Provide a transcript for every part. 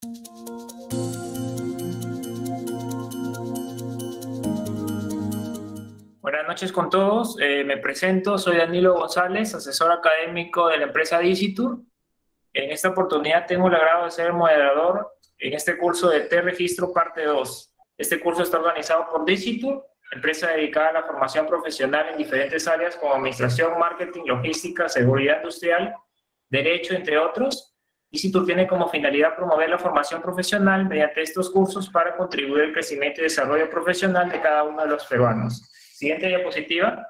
Buenas noches con todos. Me presento, soy Danilo González, asesor académico de la empresa Dicitur. En esta oportunidad tengo el agrado de ser el moderador en este curso de T-Registro parte 2. Este curso está organizado por Dicitur, empresa dedicada a la formación profesional en diferentes áreas como administración, marketing, logística, seguridad industrial, derecho, entre otros. Dicitur tiene como finalidad promover la formación profesional mediante estos cursos para contribuir al crecimiento y desarrollo profesional de cada uno de los peruanos. Siguiente diapositiva.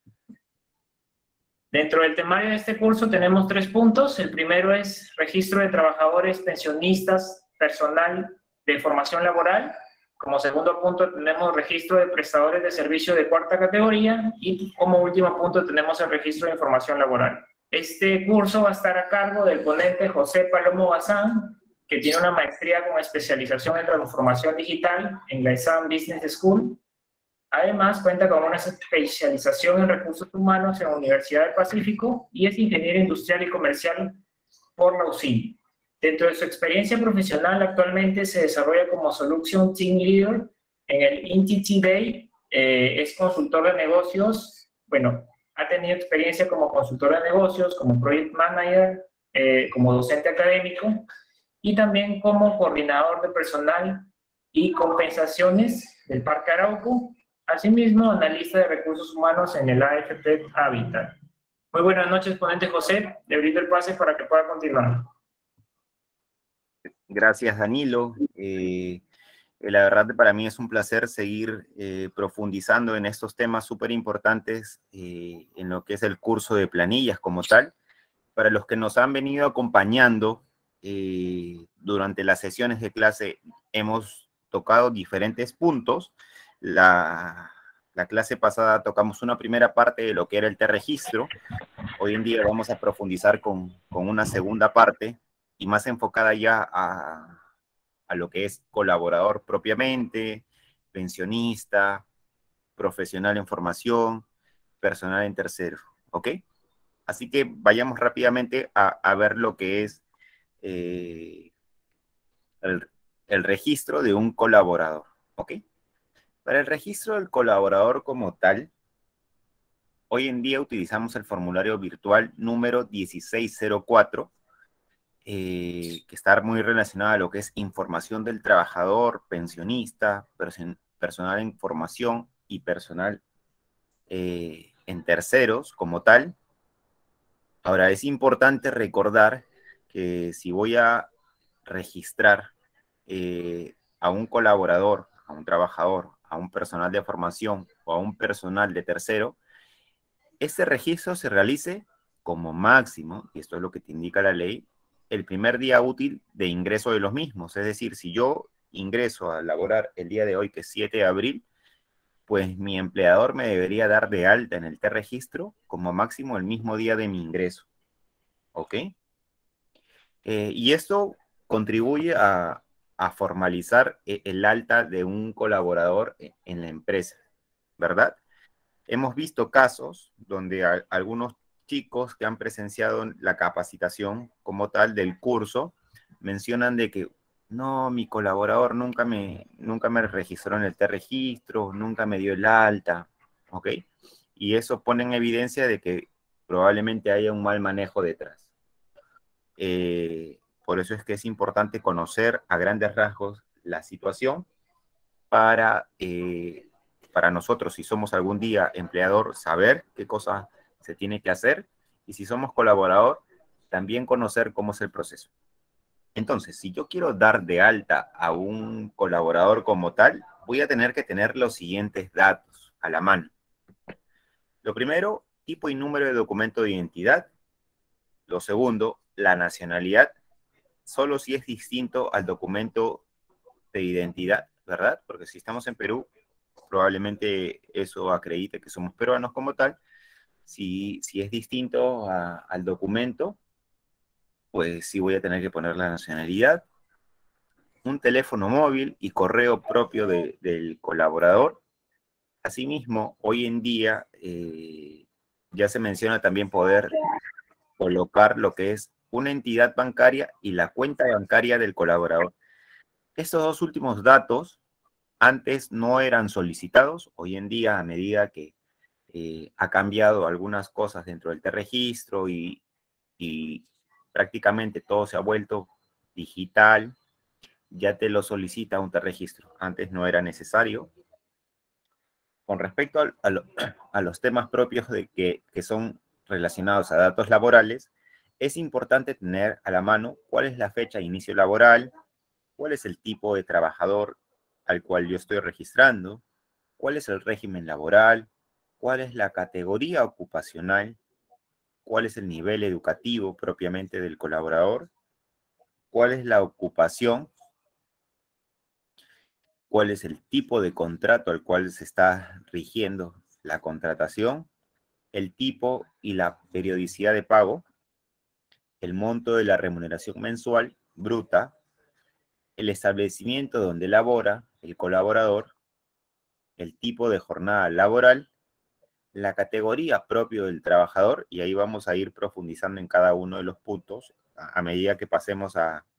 Dentro del temario de este curso tenemos 3 puntos. El primero es registro de trabajadores, pensionistas, personal de formación laboral. Como segundo punto tenemos registro de prestadores de servicio de cuarta categoría y como último punto tenemos el registro de información laboral. Este curso va a estar a cargo del ponente José Palomo Bazán, que tiene una maestría con especialización en transformación digital en la ESAM Business School. Además, cuenta con una especialización en recursos humanos en la Universidad del Pacífico y es ingeniero industrial y comercial por la UCI. Dentro de su experiencia profesional, actualmente se desarrolla como Solution Team Leader en el INTT Day. Es consultor de negocios. Bueno, ha tenido experiencia como consultor de negocios, como Project Manager, como docente académico y también como coordinador de personal y compensaciones del Parque Arauco. Asimismo, analista de recursos humanos en el AFP Habitat. Muy buenas noches, ponente José. Le brindo el pase para que pueda continuar. Gracias, Danilo. La verdad, para mí es un placer seguir profundizando en estos temas súper importantes en lo que es el curso de planillas como tal. Para los que nos han venido acompañando durante las sesiones de clase, hemos tocado diferentes puntos. La clase pasada tocamos una primera parte de lo que era el T-Registro. Hoy en día vamos a profundizar con una segunda parte y más enfocada ya a lo que es colaborador propiamente, pensionista, profesional en formación, personal en tercero, ¿ok? Así que vayamos rápidamente a ver lo que es el registro de un colaborador, ¿ok? Para el registro del colaborador como tal, hoy en día utilizamos el formulario virtual número 1604, que está muy relacionado a lo que es información del trabajador, pensionista, personal en formación y personal en terceros como tal. Ahora, es importante recordar que si voy a registrar a un colaborador, a un trabajador, a un personal de formación o a un personal de tercero, este registro se realice como máximo, y esto es lo que te indica la ley, el primer día útil de ingreso de los mismos. Es decir, si yo ingreso a laborar el día de hoy, que es 7 de abril, pues mi empleador me debería dar de alta en el T-Registro como máximo el mismo día de mi ingreso. ¿Ok? Y esto contribuye a formalizar el alta de un colaborador en la empresa, ¿verdad? Hemos visto casos donde algunos chicos que han presenciado la capacitación como tal del curso mencionan de que no, mi colaborador nunca me registró en el T-Registro, nunca me dio el alta, ¿ok? Y eso pone en evidencia de que probablemente haya un mal manejo detrás. Por eso es que es importante conocer a grandes rasgos la situación para nosotros, si somos algún día empleador, saber qué cosa se tiene que hacer, y si somos colaborador, también conocer cómo es el proceso. Entonces, si yo quiero dar de alta a un colaborador como tal, voy a tener que tener los siguientes datos a la mano. Lo primero, tipo y número de documento de identidad. Lo segundo, la nacionalidad, solo si es distinto al documento de identidad, ¿verdad? Porque si estamos en Perú, probablemente eso acredite que somos peruanos como tal. Si es distinto al documento, pues sí voy a tener que poner la nacionalidad, un teléfono móvil y correo propio del colaborador. Asimismo, hoy en día ya se menciona también poder colocar lo que es una entidad bancaria y la cuenta bancaria del colaborador. Estos dos últimos datos antes no eran solicitados. Hoy en día, a medida que ha cambiado algunas cosas dentro del T-Registro y prácticamente todo se ha vuelto digital, ya te lo solicita un T-Registro. Antes no era necesario. Con respecto a los temas propios que son relacionados a datos laborales, es importante tener a la mano cuál es la fecha de inicio laboral, cuál es el tipo de trabajador al cual yo estoy registrando, cuál es el régimen laboral, cuál es la categoría ocupacional, cuál es el nivel educativo propiamente del colaborador, cuál es la ocupación, cuál es el tipo de contrato al cual se está rigiendo la contratación, el tipo y la periodicidad de pago, el monto de la remuneración mensual bruta, el establecimiento donde labora el colaborador, el tipo de jornada laboral, la categoría propio del trabajador, y ahí vamos a ir profundizando en cada uno de los puntos a medida que pasemos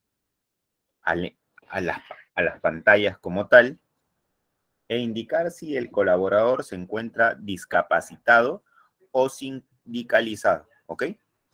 a, a las, a las pantallas como tal, e indicar si el colaborador se encuentra discapacitado o sindicalizado, ¿ok?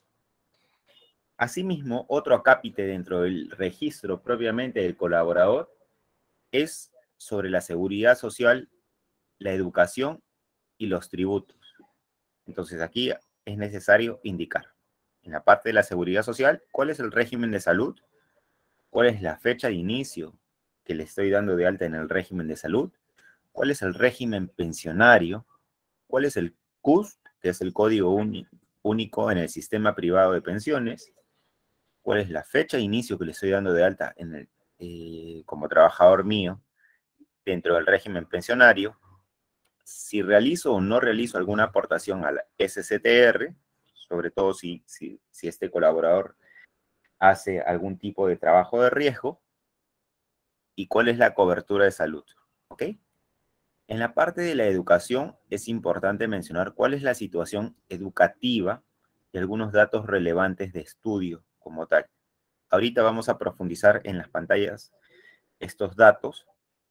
Asimismo, otro acápite dentro del registro propiamente del colaborador es sobre la seguridad social, la educación y los tributos. Entonces aquí es necesario indicar en la parte de la seguridad social cuál es el régimen de salud, cuál es la fecha de inicio que le estoy dando de alta en el régimen de salud, cuál es el régimen pensionario, cuál es el CUS, que es el código único en el sistema privado de pensiones, cuál es la fecha de inicio que le estoy dando de alta como trabajador mío dentro del régimen pensionario, si realizo o no realizo alguna aportación a la SCTR, sobre todo si este colaborador hace algún tipo de trabajo de riesgo, y cuál es la cobertura de salud, ¿ok? En la parte de la educación es importante mencionar cuál es la situación educativa y algunos datos relevantes de estudio como tal. Ahorita vamos a profundizar en las pantallas estos datos.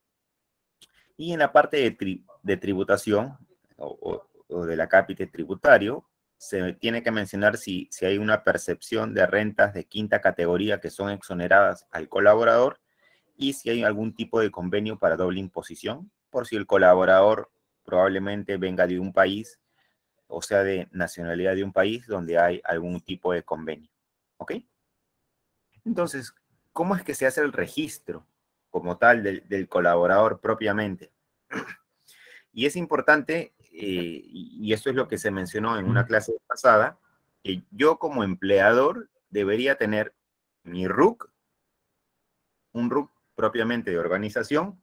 Y en la parte de tributación o del acápite tributario, se tiene que mencionar si hay una percepción de rentas de quinta categoría que son exoneradas al colaborador y si hay algún tipo de convenio para doble imposición, por si el colaborador probablemente venga de un país, o sea, de nacionalidad de un país donde hay algún tipo de convenio. ¿Ok? Entonces, ¿cómo es que se hace el registro como tal del colaborador propiamente? Y es importante, y esto es lo que se mencionó en una clase pasada, que yo como empleador debería tener mi RUC, un RUC propiamente de organización,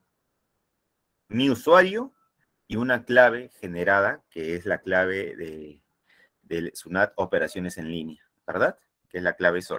mi usuario y una clave generada, que es la clave de SUNAT Operaciones en Línea, ¿verdad? Que es la clave SOL.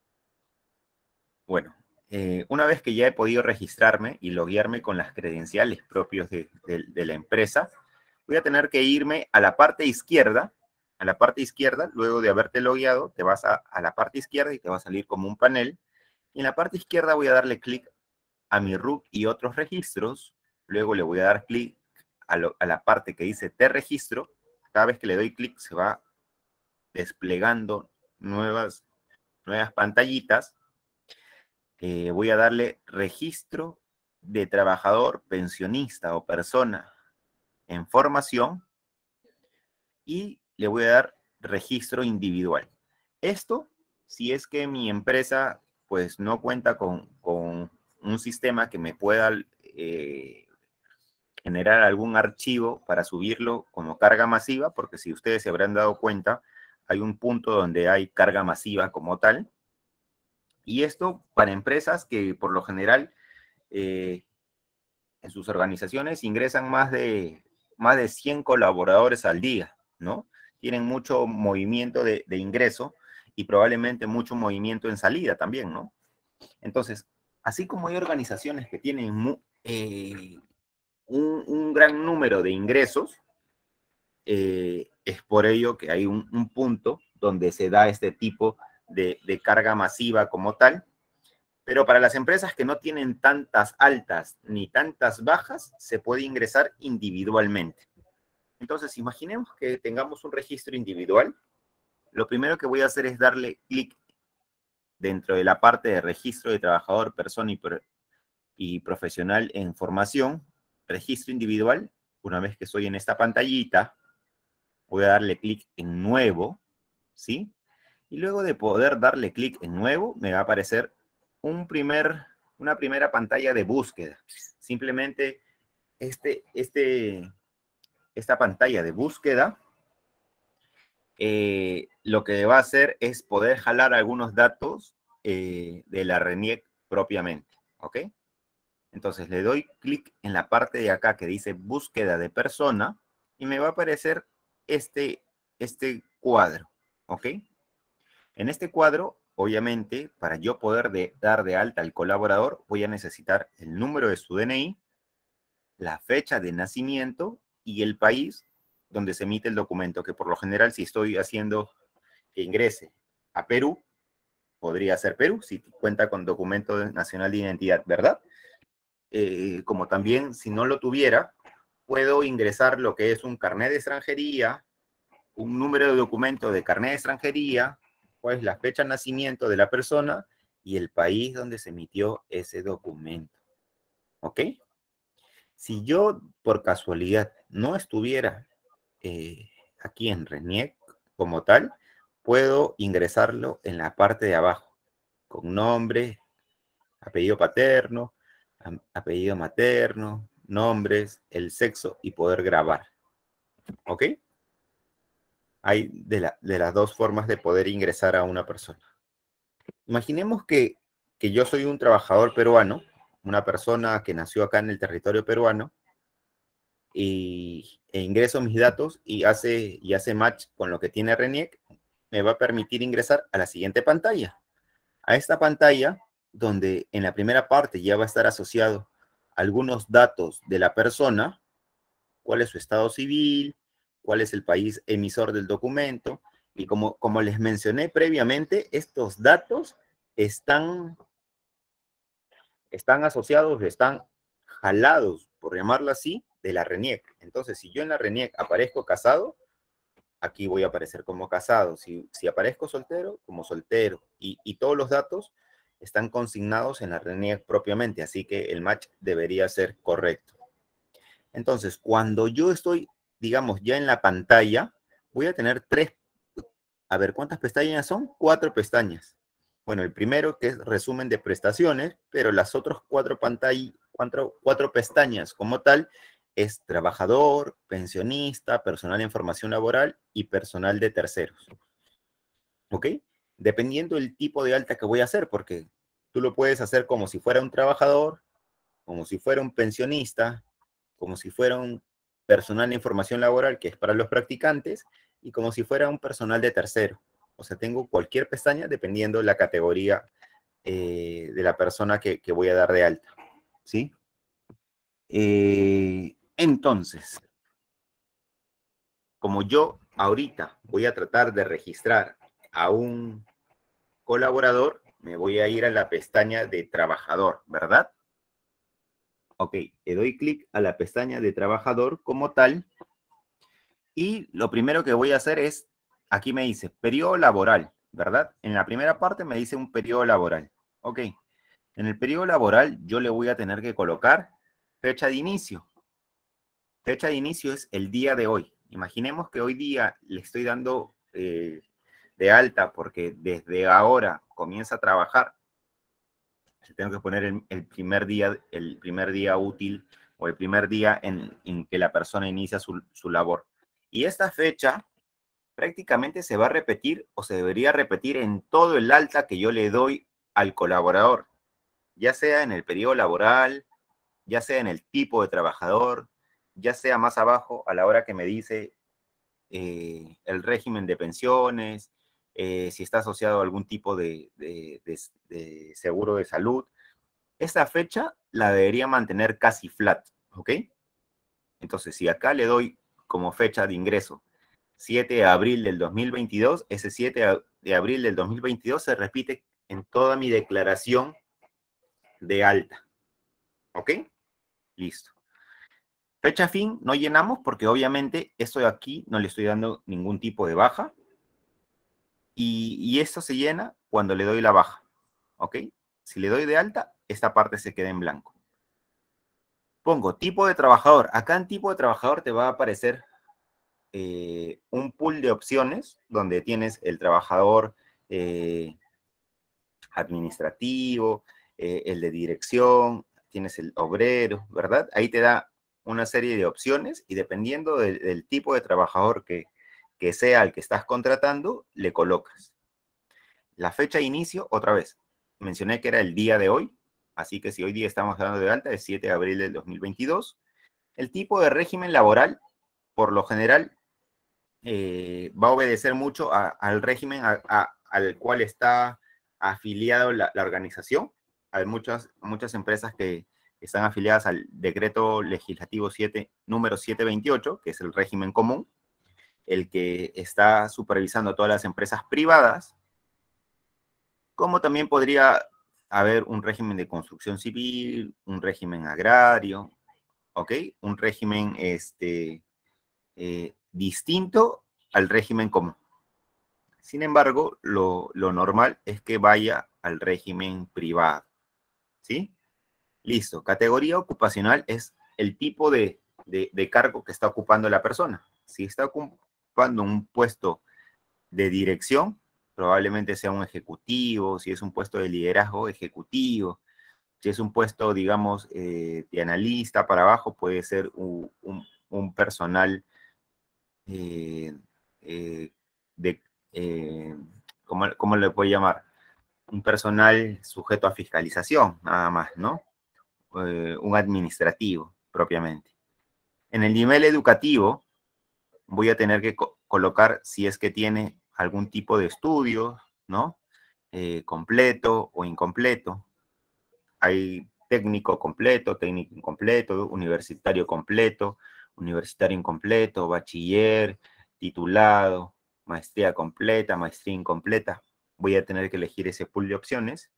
Bueno, una vez que ya he podido registrarme y loguearme con las credenciales propios de la empresa, voy a tener que irme a la parte izquierda, luego de haberte logueado, te vas a la parte izquierda y te va a salir como un panel. Y en la parte izquierda voy a darle clic a mi RUC y otros registros, luego le voy a dar clic a la parte que dice Te registro. Cada vez que le doy clic se va desplegando nuevas pantallitas. Voy a darle registro de trabajador, pensionista o persona en formación y le voy a dar registro individual. Esto, si es que mi empresa pues no cuenta con un sistema que me pueda generar algún archivo para subirlo como carga masiva, porque si ustedes se habrán dado cuenta, hay un punto donde hay carga masiva como tal. Y esto para empresas que por lo general en sus organizaciones ingresan más de 100 colaboradores al día, ¿no? Tienen mucho movimiento de ingreso y probablemente mucho movimiento en salida también, ¿no? Entonces, así como hay organizaciones que tienen un gran número de ingresos, es por ello que hay un punto donde se da este tipo de carga masiva como tal, Pero para las empresas que no tienen tantas altas ni tantas bajas, se puede ingresar individualmente. Entonces, imaginemos que tengamos un registro individual. Lo primero que voy a hacer es darle clic dentro de la parte de registro de trabajador, persona y profesional en formación, registro individual. Una vez que estoy en esta pantallita, voy a darle clic en nuevo, ¿sí? Y luego de poder darle clic en nuevo, me va a aparecer una primera pantalla de búsqueda. Simplemente esta pantalla de búsqueda, lo que va a hacer es poder jalar algunos datos de la RENIEC propiamente, ¿ok? Entonces le doy clic en la parte de acá que dice búsqueda de persona y me va a aparecer este cuadro, ¿ok? En este cuadro, obviamente, para yo poder dar de alta al colaborador, voy a necesitar el número de su DNI, la fecha de nacimiento y el país donde se emite el documento, que por lo general, si estoy haciendo que ingrese a Perú, podría ser Perú, si cuenta con documento nacional de identidad, ¿verdad? Como también, si no lo tuviera, puedo ingresar lo que es un carnet de extranjería, un número de documento de carnet de extranjería, cuál es la fecha de nacimiento de la persona y el país donde se emitió ese documento. ¿Ok? Si yo, por casualidad, no estuviera aquí en RENIEC como tal, puedo ingresarlo en la parte de abajo, con nombre, apellido paterno, apellido materno, nombres, el sexo y poder grabar. ¿Ok? Hay de las dos formas de poder ingresar a una persona. Imaginemos que yo soy un trabajador peruano, una persona que nació acá en el territorio peruano, e ingreso mis datos y hace match con lo que tiene RENIEC, me va a permitir ingresar a la siguiente pantalla. A esta pantalla, donde en la primera parte ya va a estar asociado algunos datos de la persona, cuál es su estado civil, cuál es el país emisor del documento, y como les mencioné previamente, estos datos están asociados, están jalados, por llamarlo así, de la RENIEC. Entonces, si yo en la RENIEC aparezco casado, aquí voy a aparecer como casado. Si aparezco soltero, como soltero. Y todos los datos están consignados en la RENIEC propiamente, así que el match debería ser correcto. Entonces, cuando yo estoy, digamos, ya en la pantalla, voy a tener a ver, ¿cuántas pestañas son? 4 pestañas. Bueno, el primero que es resumen de prestaciones, pero las otras 4 pestañas como tal es trabajador, pensionista, personal en formación laboral y personal de terceros. ¿Ok? Dependiendo del tipo de alta que voy a hacer, porque tú lo puedes hacer como si fuera un trabajador, como si fuera un pensionista, como si fuera un personal de información laboral, que es para los practicantes, y como si fuera un personal de tercero. O sea, tengo cualquier pestaña dependiendo la categoría de la persona que voy a dar de alta. ¿Sí? Entonces, como yo ahorita voy a tratar de registrar a un colaborador, me voy a ir a la pestaña de trabajador, ¿verdad? Ok, le doy clic a la pestaña de trabajador como tal y lo primero que voy a hacer es, aquí me dice periodo laboral, ¿verdad? En la primera parte me dice un periodo laboral. Ok, en el periodo laboral yo le voy a tener que colocar fecha de inicio. Fecha de inicio es el día de hoy. Imaginemos que hoy día le estoy dando de alta porque desde ahora comienza a trabajar. Tengo que poner el primer día útil o el primer día en que la persona inicia su labor. Y esta fecha prácticamente se va a repetir o se debería repetir en todo el alta que yo le doy al colaborador, ya sea en el periodo laboral, ya sea en el tipo de trabajador, ya sea más abajo a la hora que me dice el régimen de pensiones, si está asociado a algún tipo de seguro de salud. Esta fecha la debería mantener casi flat, ¿ok? Entonces, si acá le doy como fecha de ingreso 7 de abril del 2022, ese 7 de abril del 2022 se repite en toda mi declaración de alta. ¿Ok? Listo. Fecha fin no llenamos porque obviamente esto de aquí no le estoy dando ningún tipo de baja. Y esto se llena cuando le doy la baja. ¿Ok? Si le doy de alta, esta parte se queda en blanco. Pongo tipo de trabajador. Acá en tipo de trabajador te va a aparecer un pool de opciones donde tienes el trabajador administrativo, el de dirección, tienes el obrero, ¿verdad? Ahí te da una serie de opciones y dependiendo del tipo de trabajador que sea el que estás contratando, le colocas. La fecha de inicio, otra vez, mencioné que era el día de hoy, así que si hoy día estamos dando de alta, es 7 de abril del 2022. El tipo de régimen laboral, por lo general, va a obedecer mucho al régimen al cual está afiliado la organización. Hay muchas empresas que están afiliadas al decreto legislativo número 728, que es el régimen común, el que está supervisando a todas las empresas privadas, como también podría haber un régimen de construcción civil, un régimen agrario, ¿ok? Un régimen distinto al régimen común. Sin embargo, lo normal es que vaya al régimen privado, ¿sí? Listo. Categoría ocupacional es el tipo de cargo que está ocupando la persona. Si está ocupando un puesto de dirección, probablemente sea un ejecutivo. Si es un puesto de liderazgo, ejecutivo. Si es un puesto, digamos, de analista para abajo, puede ser un personal de, ¿cómo le puedo llamar? Un personal sujeto a fiscalización, nada más, ¿no? Un administrativo, propiamente. En el nivel educativo, voy a tener que colocar si es que tiene algún tipo de estudio, ¿no? Completo o incompleto. Hay técnico completo, técnico incompleto, universitario completo, universitario incompleto, bachiller, titulado, maestría completa, maestría incompleta. Voy a tener que elegir ese pool de opciones.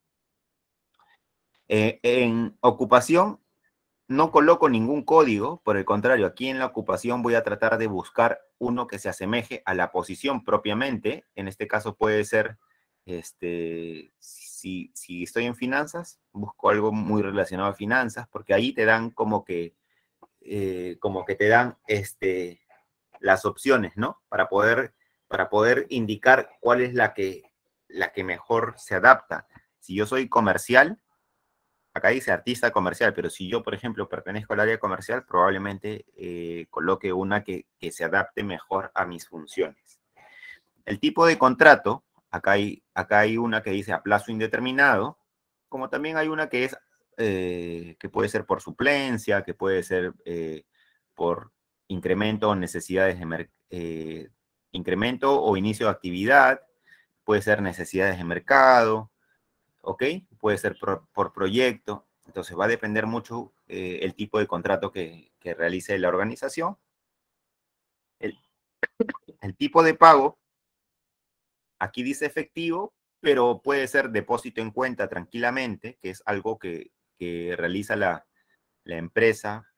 En ocupación no coloco ningún código, por el contrario, aquí en la ocupación voy a tratar de buscar uno que se asemeje a la posición propiamente. En este caso puede ser, si estoy en finanzas, busco algo muy relacionado a finanzas, porque ahí te dan como que te dan las opciones, ¿no? Para poder indicar cuál es la que mejor se adapta. Si yo soy comercial, acá dice artista comercial, pero si yo, por ejemplo, pertenezco al área comercial, probablemente coloque una que se adapte mejor a mis funciones. El tipo de contrato, acá hay una que dice a plazo indeterminado, como también hay una que es que puede ser por suplencia, que puede ser por incremento o necesidades de incremento o inicio de actividad, puede ser necesidades de mercado, ¿ok? Puede ser por proyecto. Entonces va a depender mucho el tipo de contrato que realice la organización. El tipo de pago, aquí dice efectivo, pero puede ser depósito en cuenta tranquilamente, que es algo que realiza la empresa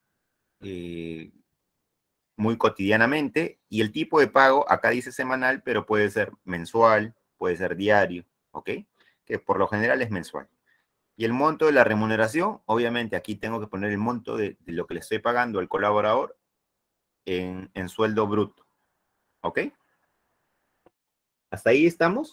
muy cotidianamente. Y el tipo de pago, acá dice semanal, pero puede ser mensual, puede ser diario, ¿ok? Que por lo general es mensual. Y el monto de la remuneración, obviamente aquí tengo que poner el monto de lo que le estoy pagando al colaborador en sueldo bruto. ¿Ok? ¿Hasta ahí estamos?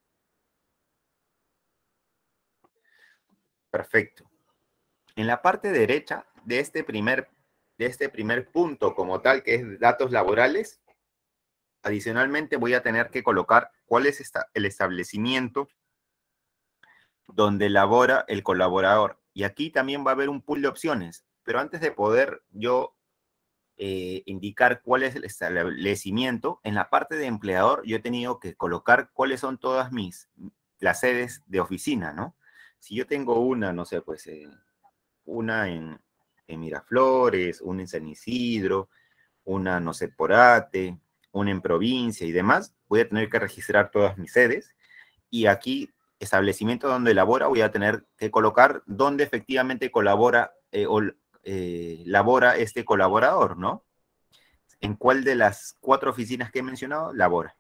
Perfecto. En la parte derecha de este primer punto como tal, que es datos laborales, adicionalmente voy a tener que colocar cuál es el establecimiento donde labora el colaborador. Y aquí también va a haber un pool de opciones. Pero antes de poder yo indicar cuál es el establecimiento, en la parte de empleador yo he tenido que colocar cuáles son todas las sedes de oficina, ¿no? Si yo tengo una, no sé, pues una en Miraflores, una en San Isidro, una, no sé, Porate, una en provincia y demás, voy a tener que registrar todas mis sedes y aquí establecimiento donde labora, voy a tener que colocar dónde efectivamente colabora labora este colaborador, ¿no? ¿En cuál de las 4 oficinas que he mencionado labora?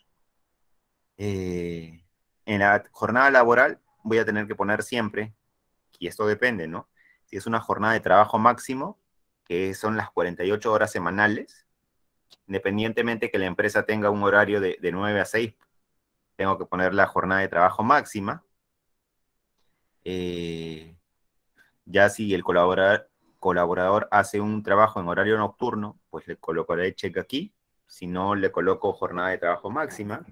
En la jornada laboral voy a tener que poner siempre, y esto depende, ¿no? Si es una jornada de trabajo máximo, que son las 48 horas semanales, independientemente que la empresa tenga un horario de 9 a 6, tengo que poner la jornada de trabajo máxima. Ya si el colaborador hace un trabajo en horario nocturno, pues le colocaré check aquí. Si no, le coloco jornada de trabajo máxima.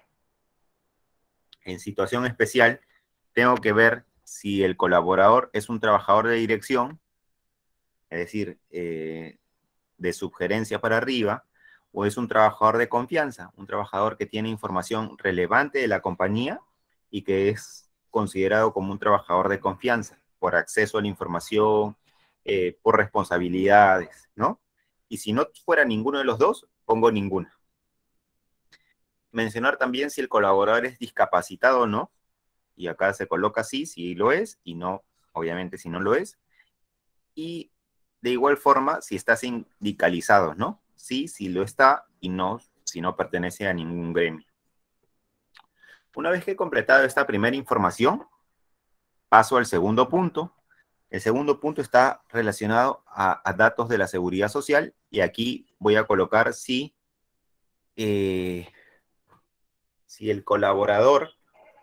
En situación especial, tengo que ver si el colaborador es un trabajador de dirección, es decir, de sugerencia para arriba, o es un trabajador de confianza, un trabajador que tiene información relevante de la compañía y que es considerado como un trabajador de confianza por acceso a la información, por responsabilidades, ¿no? Y si no fuera ninguno de los dos, pongo ninguna. Mencionar también si el colaborador es discapacitado o no, y acá se coloca sí, si lo es, y no, obviamente si no lo es. Y de igual forma, si está sindicalizado, ¿no? Sí, si lo está, y no, si no pertenece a ningún gremio. Una vez que he completado esta primera información, paso al segundo punto. El segundo punto está relacionado a datos de la seguridad social, y aquí voy a colocar si el colaborador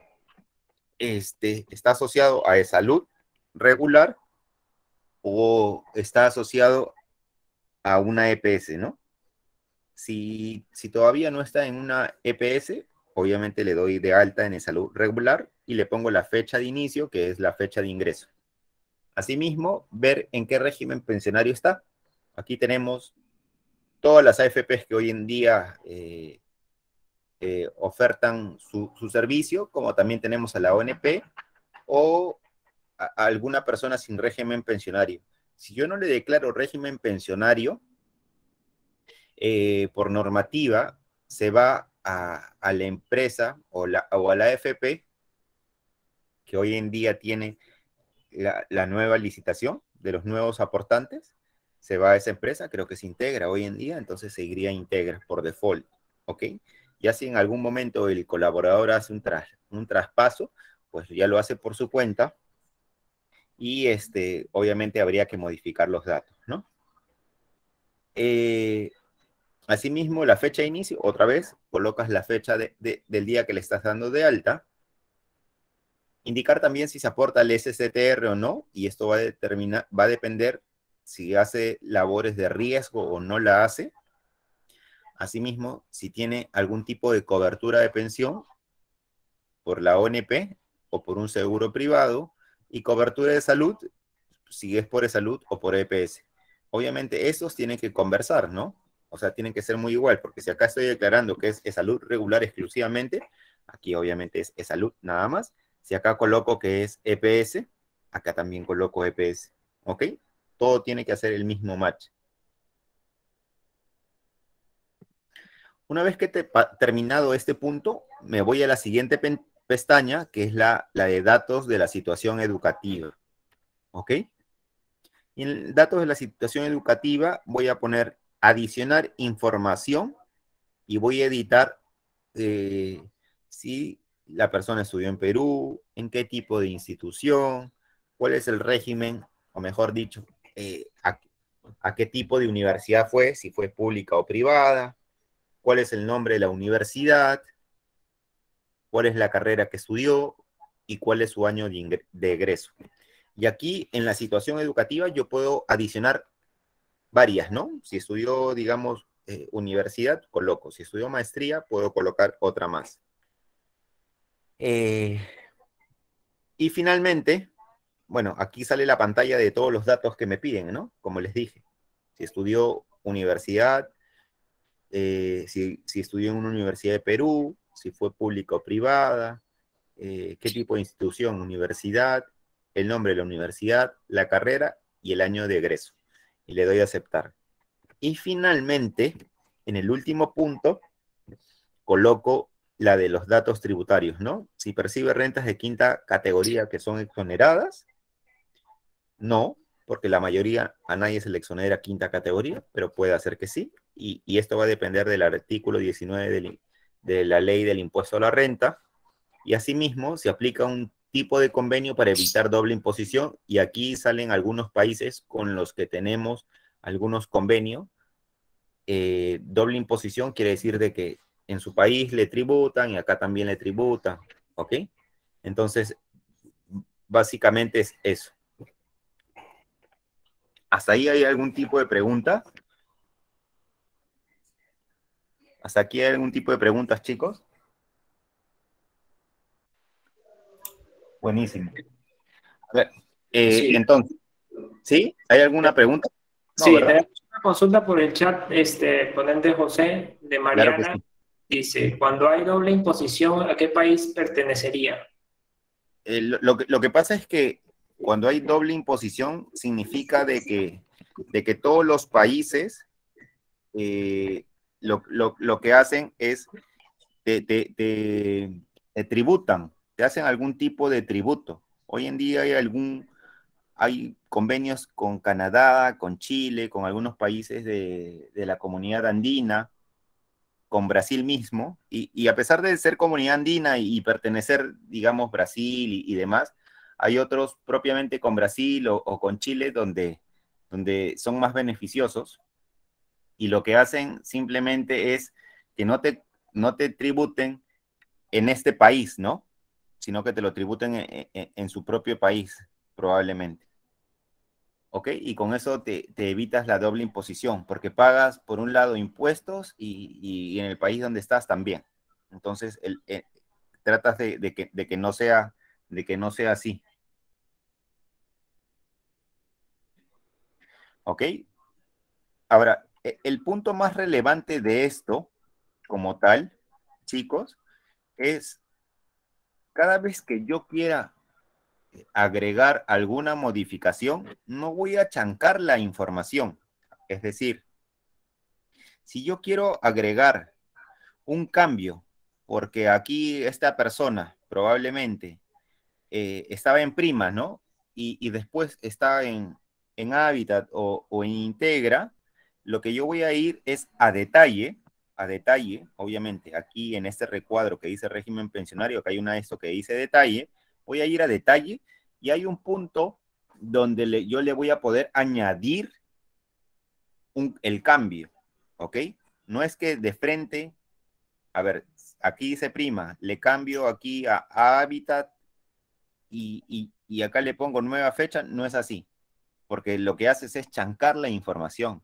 está asociado a salud regular o está asociado a una EPS, ¿no? Si todavía no está en una EPS, obviamente le doy de alta en el salud regular y le pongo la fecha de inicio, que es la fecha de ingreso. Asimismo, ver en qué régimen pensionario está. Aquí tenemos todas las AFPs que hoy en día ofertan su servicio, como también tenemos a la ONP o a alguna persona sin régimen pensionario. Si yo no le declaro régimen pensionario, por normativa, se va a la empresa o a la AFP, que hoy en día tiene la nueva licitación de los nuevos aportantes, se va a esa empresa, creo que se integra hoy en día, entonces seguiría integra por default, ¿ok? Ya si en algún momento el colaborador hace un traspaso, pues ya lo hace por su cuenta y obviamente habría que modificar los datos, ¿no? Asimismo, la fecha de inicio, otra vez, colocas la fecha del día que le estás dando de alta. Indicar también si se aporta el SCTR o no, y esto va a depender si hace labores de riesgo o no la hace. Asimismo, si tiene algún tipo de cobertura de pensión por la ONP o por un seguro privado, y cobertura de salud, si es por salud o por EPS. Obviamente, esos tienen que conversar, ¿no? O sea, tienen que ser muy igual, porque si acá estoy declarando que es salud regular exclusivamente, aquí obviamente es salud nada más. Si acá coloco que es EPS, acá también coloco EPS, ¿ok? Todo tiene que hacer el mismo match. Una vez que he terminado este punto, me voy a la siguiente pestaña, que es la de datos de la situación educativa, ¿ok? Y en datos de la situación educativa voy a poner adicionar información y voy a editar si la persona estudió en Perú, en qué tipo de institución, cuál es el régimen, o mejor dicho, a qué tipo de universidad fue, si fue pública o privada, cuál es el nombre de la universidad, cuál es la carrera que estudió y cuál es su año de egreso. Y aquí en la situación educativa yo puedo adicionar varias, ¿no? Si estudió, digamos, universidad, coloco. Si estudió maestría, puedo colocar otra más. Y finalmente, bueno, aquí sale la pantalla de todos los datos que me piden, ¿no? Como les dije, si estudió universidad, si estudió en una universidad de Perú, si fue pública o privada, qué tipo de institución, universidad, el nombre de la universidad, la carrera y el año de egreso. Y le doy a aceptar. Y finalmente, en el último punto, coloco la de los datos tributarios, ¿no? Si percibe rentas de quinta categoría que son exoneradas, no, porque la mayoría, a nadie se le exonera quinta categoría, pero puede hacer que sí, y esto va a depender del artículo 19 de la ley del impuesto a la renta, y asimismo se aplica un tipo de convenio para evitar doble imposición, y aquí salen algunos países con los que tenemos algunos convenios. Doble imposición quiere decir de que en su país le tributan y acá también le tributan, ¿ok? Entonces, básicamente es eso. ¿Hasta ahí hay algún tipo de pregunta? ¿Hasta aquí hay algún tipo de preguntas, chicos? Buenísimo. A ver, Sí, entonces, ¿sí? ¿Hay alguna pregunta? No, sí, ¿verdad? tenemos una consulta por el chat, ponente José de Claro que Mariana. sí. Dice, cuando hay doble imposición, ¿a qué país pertenecería? Lo que pasa es que cuando hay doble imposición, significa de que todos los países lo que hacen es te tributan, te hacen algún tipo de tributo. Hoy en día hay convenios con Canadá, con Chile, con algunos países de la comunidad andina, con Brasil mismo, y a pesar de ser comunidad andina pertenecer, digamos, Brasil y demás, hay otros propiamente con Brasil o con Chile donde son más beneficiosos, y lo que hacen simplemente es que no te tributen en este país, ¿no? Sino que te lo tributen en su propio país, probablemente. ¿Ok? Y con eso te evitas la doble imposición, porque pagas, por un lado, impuestos y en el país donde estás también. Entonces, tratas de que no sea así. ¿Ok? Ahora, el punto más relevante de esto, como tal, chicos, es cada vez que yo quiera agregar alguna modificación, no voy a chancar la información. Es decir, si yo quiero agregar un cambio, porque aquí esta persona probablemente estaba en Prima, ¿no? Y después está en Habitat o en Integra, lo que yo voy a ir es a detalle, obviamente, aquí en este recuadro que dice régimen pensionario, que hay una esto que dice detalle, voy a ir a detalle y hay un punto donde yo le voy a poder añadir el cambio, ¿ok? No es que de frente, a ver, aquí dice Prima, le cambio aquí a Habitat y acá le pongo nueva fecha, no es así, porque lo que haces es chancar la información.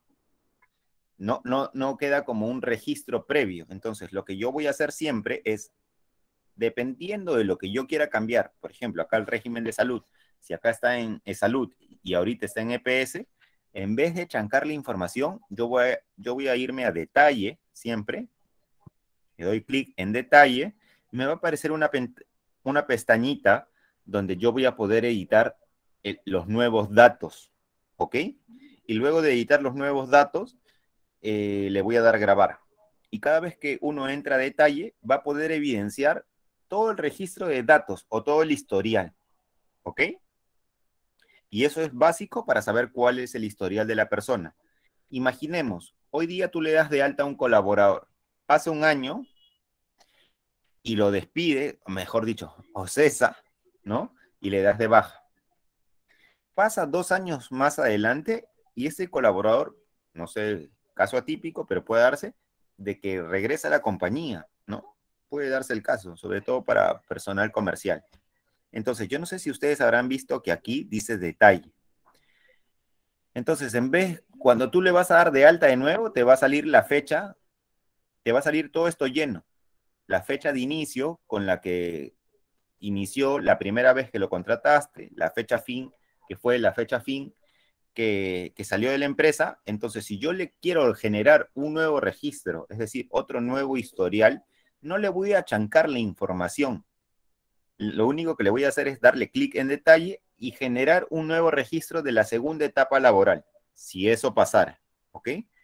No queda como un registro previo. Entonces, lo que yo voy a hacer siempre es, dependiendo de lo que yo quiera cambiar, por ejemplo, acá el régimen de salud, si acá está en salud y ahorita está en EPS, en vez de chancar la información, yo voy a irme a detalle siempre, le doy clic en detalle, y me va a aparecer una pestañita donde yo voy a poder editar los nuevos datos, ¿ok? Y luego de editar los nuevos datos, le voy a dar grabar. Y cada vez que uno entra a detalle, va a poder evidenciar todo el registro de datos o todo el historial, ¿ok? Y eso es básico para saber cuál es el historial de la persona. Imaginemos, hoy día tú le das de alta a un colaborador, pasa un año y lo despide, mejor dicho, o cesa, ¿no? Y le das de baja. Pasa 2 años más adelante y ese colaborador, no sé, caso atípico, pero puede darse, de que regresa a la compañía, ¿no? Puede darse el caso, sobre todo para personal comercial. Entonces, yo no sé si ustedes habrán visto que aquí dice detalle. Entonces, en vez, cuando tú le vas a dar de alta de nuevo, te va a salir la fecha, te va a salir todo esto lleno. La fecha de inicio con la que inició la primera vez que lo contrataste, la fecha fin, que fue la fecha fin que salió de la empresa. Entonces, si yo le quiero generar un nuevo registro, es decir, otro nuevo historial, no le voy a chancar la información. Lo único que le voy a hacer es darle clic en detalle y generar un nuevo registro de la segunda etapa laboral, si eso pasara, ¿ok?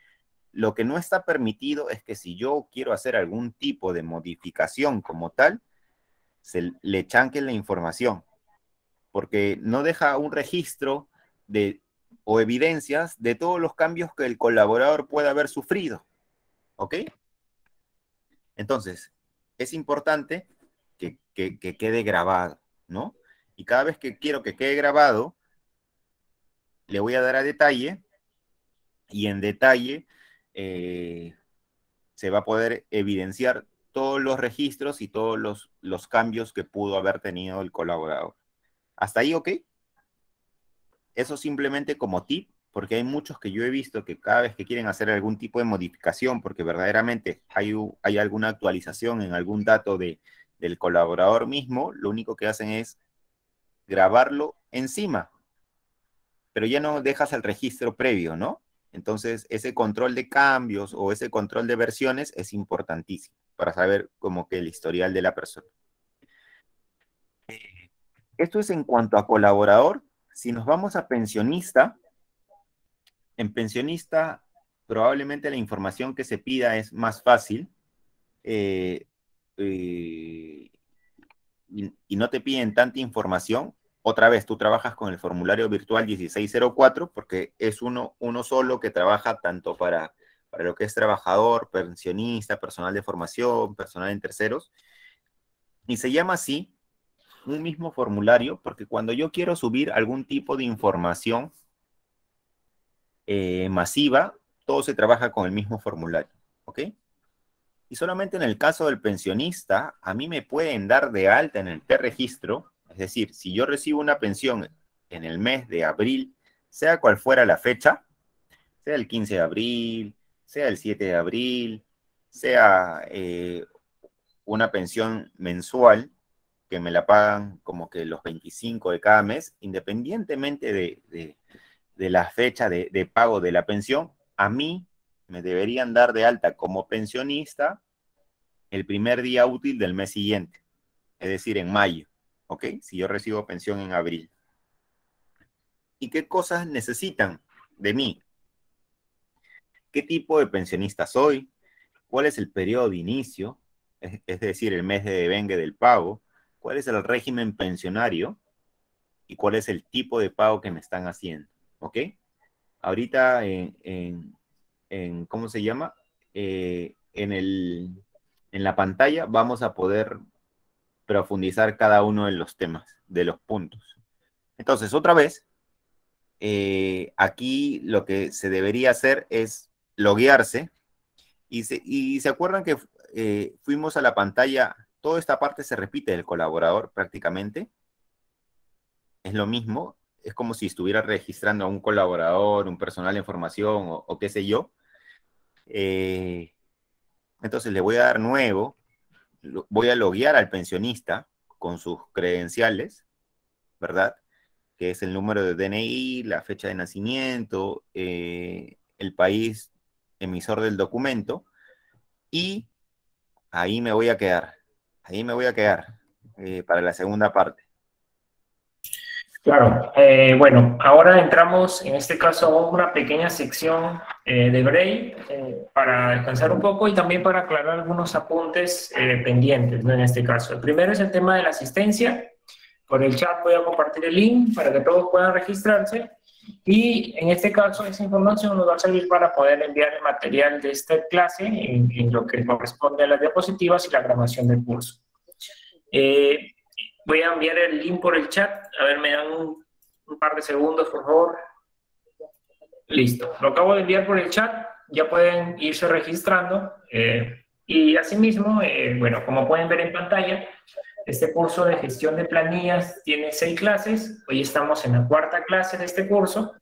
lo que no está permitido es que si yo quiero hacer algún tipo de modificación como tal, se le chanque la información, porque no deja un registro o evidencias de todos los cambios que el colaborador puede haber sufrido. ¿Ok? Entonces, es importante que quede grabado, ¿no? Y cada vez que quiero que quede grabado, le voy a dar a detalle, y en detalle se va a poder evidenciar todos los registros y todos los cambios que pudo haber tenido el colaborador. ¿Hasta ahí, ok? Eso simplemente como tip, porque hay muchos que yo he visto que cada vez que quieren hacer algún tipo de modificación, porque verdaderamente hay alguna actualización en algún dato del colaborador mismo, lo único que hacen es grabarlo encima, pero ya no dejas el registro previo, ¿no? Entonces, ese control de cambios o ese control de versiones es importantísimo para saber como que el historial de la persona. Esto es en cuanto a colaborador. Si nos vamos a pensionista, en pensionista probablemente la información que se pida es más fácil y no te piden tanta información. Otra vez, tú trabajas con el formulario virtual 1604 porque es uno solo que trabaja tanto para lo que es trabajador, pensionista, personal de formación, personal en terceros. Y se llama así un mismo formulario porque cuando yo quiero subir algún tipo de información masiva, todo se trabaja con el mismo formulario, ¿ok? Y solamente en el caso del pensionista, a mí me pueden dar de alta en el T-registro, es decir, si yo recibo una pensión en el mes de abril, sea cual fuera la fecha, sea el 15 de abril, sea el 7 de abril, sea una pensión mensual, que me la pagan como que los 25 de cada mes, independientemente de la fecha de pago de la pensión, a mí me deberían dar de alta como pensionista el primer día útil del mes siguiente, es decir, en mayo, ¿ok? Si yo recibo pensión en abril. ¿Y qué cosas necesitan de mí? ¿Qué tipo de pensionista soy? ¿Cuál es el periodo de inicio? Es decir, el mes de devengue del pago. ¿Cuál es el régimen pensionario? ¿Y cuál es el tipo de pago que me están haciendo? ¿Ok? Ahorita ¿cómo se llama? En la pantalla vamos a poder profundizar cada uno de los temas, de los puntos. Entonces, otra vez, aquí lo que se debería hacer es loguearse y se acuerdan que fuimos a la pantalla, toda esta parte se repite del colaborador prácticamente, es lo mismo, es como si estuviera registrando a un colaborador, un personal de información o qué sé yo. Entonces le voy a dar nuevo, voy a loguear al pensionista con sus credenciales, ¿verdad? Que es el número de DNI, la fecha de nacimiento, el país emisor del documento, y ahí me voy a quedar, para la segunda parte. Claro, bueno, ahora entramos en este caso a una pequeña sección de break para descansar un poco y también para aclarar algunos apuntes pendientes, ¿no? En este caso. El primero es el tema de la asistencia. Por el chat voy a compartir el link para que todos puedan registrarse y en este caso esa información nos va a servir para poder enviar el material de esta clase en lo que corresponde a las diapositivas y la grabación del curso. Voy a enviar el link por el chat. A ver, me dan un par de segundos, por favor. Listo. Lo acabo de enviar por el chat. Ya pueden irse registrando. Y asimismo, bueno, como pueden ver en pantalla, este curso de gestión de planillas tiene 6 clases. Hoy estamos en la 4ª clase de este curso.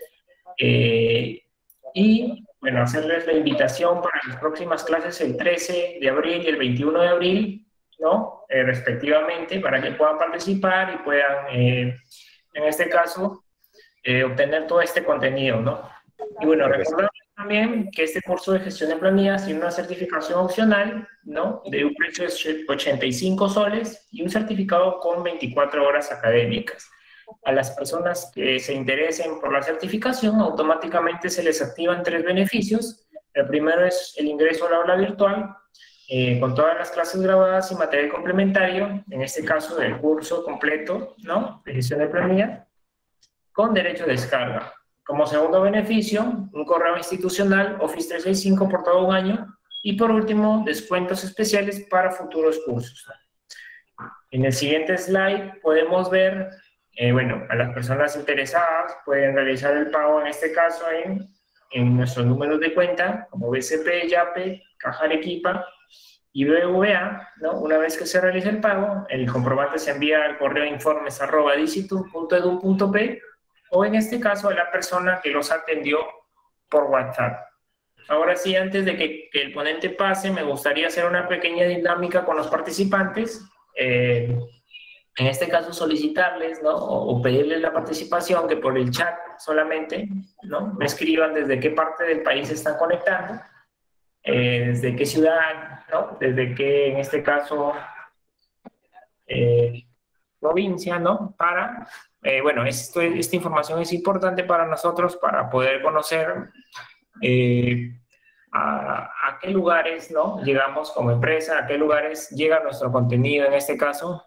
Y, bueno, hacerles la invitación para las próximas clases el 13 de abril y el 21 de abril, ¿no? Respectivamente, para que puedan participar y puedan, en este caso, obtener todo este contenido, ¿no? Y bueno, recordar también que este curso de gestión de planillas tiene una certificación opcional, ¿no? De un precio de 85 soles y un certificado con 24 horas académicas. A las personas que se interesen por la certificación, automáticamente se les activan 3 beneficios. El primero es el ingreso al aula virtual, con todas las clases grabadas y material complementario, en este caso del curso completo, ¿no? De gestión de planilla, con derecho de descarga. Como segundo beneficio, un correo institucional Office 365 por todo un año. Y por último, descuentos especiales para futuros cursos. En el siguiente slide podemos ver, bueno, a las personas interesadas pueden realizar el pago, en este caso, en nuestros números de cuenta, como BCP, YAPE, Caja Arequipa y BBVA, ¿no? Una vez que se realice el pago, el comprobante se envía al correo informes@dicitum.edu.p o en este caso a la persona que los atendió por WhatsApp. Ahora sí, antes de que el ponente pase, me gustaría hacer una pequeña dinámica con los participantes. En este caso, solicitarles, ¿no? O pedirles la participación, que por el chat solamente, ¿no? Me escriban desde qué parte del país se están conectando, desde qué ciudad, ¿no? Desde qué, en este caso, provincia, ¿no? Para, bueno, esta información es importante para nosotros para poder conocer a qué lugares, ¿no? Llegamos como empresa, a qué lugares llega nuestro contenido en este caso.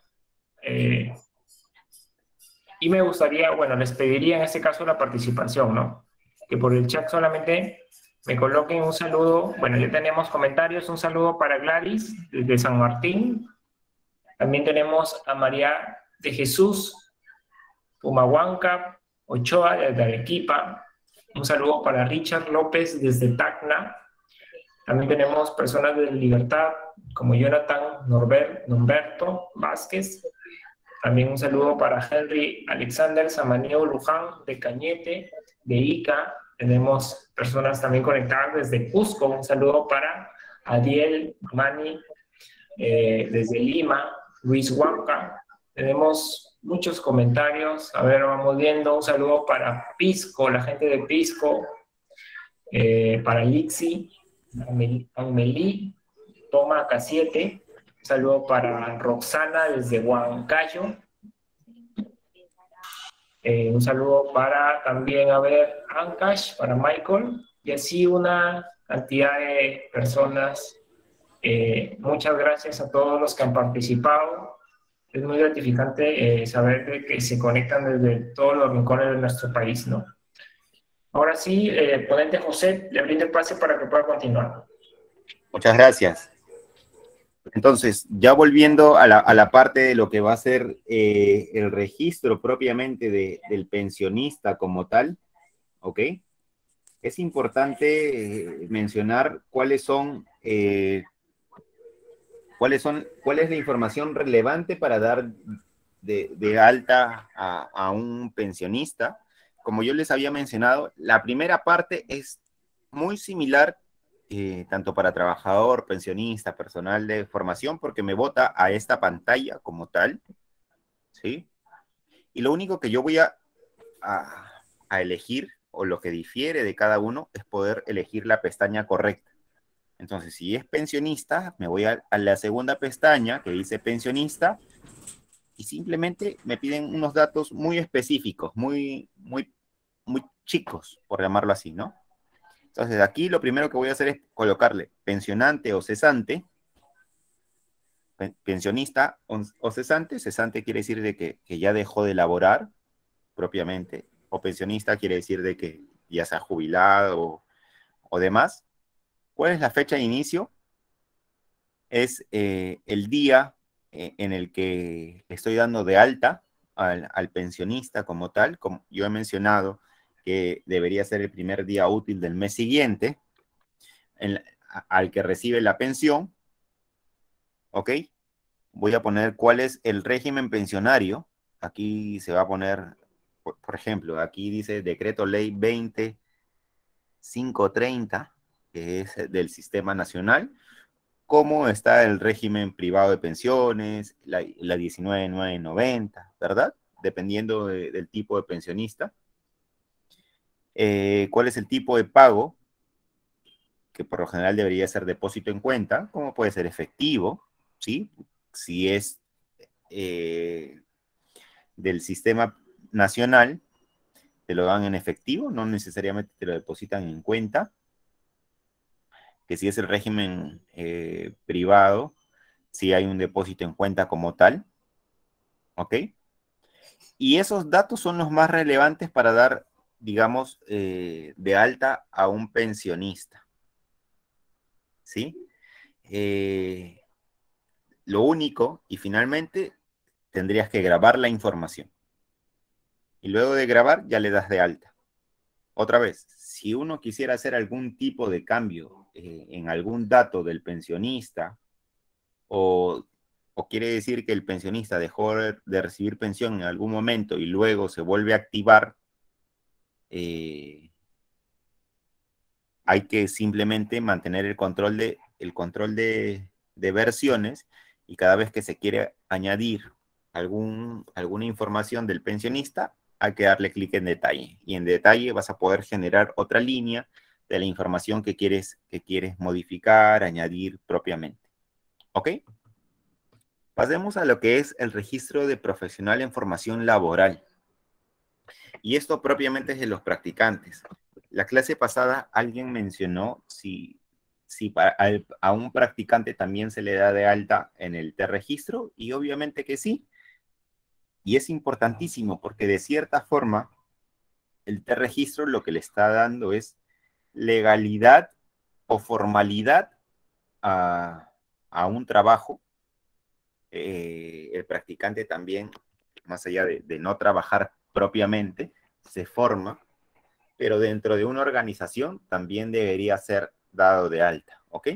Y me gustaría, bueno, les pediría en este caso la participación, ¿no? Que por el chat solamente me coloquen un saludo. Bueno, ya tenemos comentarios. Un saludo para Gladys desde San Martín. También tenemos a María de Jesús Pumahuanca Ochoa desde Arequipa. Un saludo para Richard López desde Tacna. También tenemos personas de Libertad como Jonathan Norberto Vázquez. También un saludo para Henry Alexander Samaniego Luján de Cañete, de Ica. Tenemos personas también conectadas desde Cusco. Un saludo para Adiel Mani desde Lima, Luis Huanca. Tenemos muchos comentarios. A ver, vamos viendo. Un saludo para Pisco, la gente de Pisco, para Lixi, Amelí, Toma K7. Un saludo para Roxana desde Huancayo. Un saludo para también, a ver, Ancash, para Michael. Y así una cantidad de personas. Muchas gracias a todos los que han participado. Es muy gratificante saber de que se conectan desde todos los rincones de nuestro país, ¿no? Ahora sí, ponente José, le brindo el pase para que pueda continuar. Muchas gracias. Entonces, ya volviendo a la parte de lo que va a ser el registro propiamente del pensionista como tal, ¿ok? Es importante mencionar cuál es la información relevante para dar de alta a un pensionista. Como yo les había mencionado, la primera parte es muy similar tanto para trabajador, pensionista, personal de formación, porque me bota a esta pantalla como tal, ¿sí? Y lo único que yo voy a elegir, o lo que difiere de cada uno, es poder elegir la pestaña correcta. Entonces, si es pensionista, me voy a la segunda pestaña que dice pensionista, y simplemente me piden unos datos muy específicos, muy chicos, por llamarlo así, ¿no? Entonces, aquí lo primero que voy a hacer es colocarle pensionante o cesante, pensionista o cesante. Cesante quiere decir de que ya dejó de laborar propiamente, o pensionista quiere decir de que ya se ha jubilado o demás. ¿Cuál es la fecha de inicio? Es el día en el que estoy dando de alta al pensionista como tal. Como yo he mencionado que debería ser el primer día útil del mes siguiente al que recibe la pensión, ¿ok? Voy a poner cuál es el régimen pensionario. Aquí se va a poner, por ejemplo, aquí dice Decreto Ley 20530, que es del Sistema Nacional. Cómo está el régimen privado de pensiones, la 19990, ¿verdad? Dependiendo del tipo de pensionista. ¿Cuál es el tipo de pago? Que por lo general debería ser depósito en cuenta. ¿Cómo puede ser efectivo? ¿Sí? Si es del sistema nacional, te lo dan en efectivo, no necesariamente te lo depositan en cuenta. que si es el régimen privado, si hay un depósito en cuenta como tal, ¿ok? Y esos datos son los más relevantes para dar, digamos, de alta a un pensionista, ¿sí? Lo único, y finalmente, tendrías que grabar la información. Y luego de grabar, ya le das de alta. Otra vez, si uno quisiera hacer algún tipo de cambio en algún dato del pensionista, o quiere decir que el pensionista dejó de recibir pensión en algún momento y luego se vuelve a activar, hay que simplemente mantener el control de versiones, y cada vez que se quiere añadir alguna información del pensionista, hay que darle clic en detalle. Y en detalle vas a poder generar otra línea de la información que quieres modificar, añadir propiamente. ¿Ok? Pasemos a lo que es el registro de profesional en formación laboral. Y esto propiamente es de los practicantes. La clase pasada alguien mencionó si a un practicante también se le da de alta en el T-registro, y obviamente que sí. Y es importantísimo porque de cierta forma el T-registro lo que le está dando es legalidad o formalidad a un trabajo. El practicante también, más allá de no trabajar propiamente, se forma, pero dentro de una organización también debería ser dado de alta, ¿ok?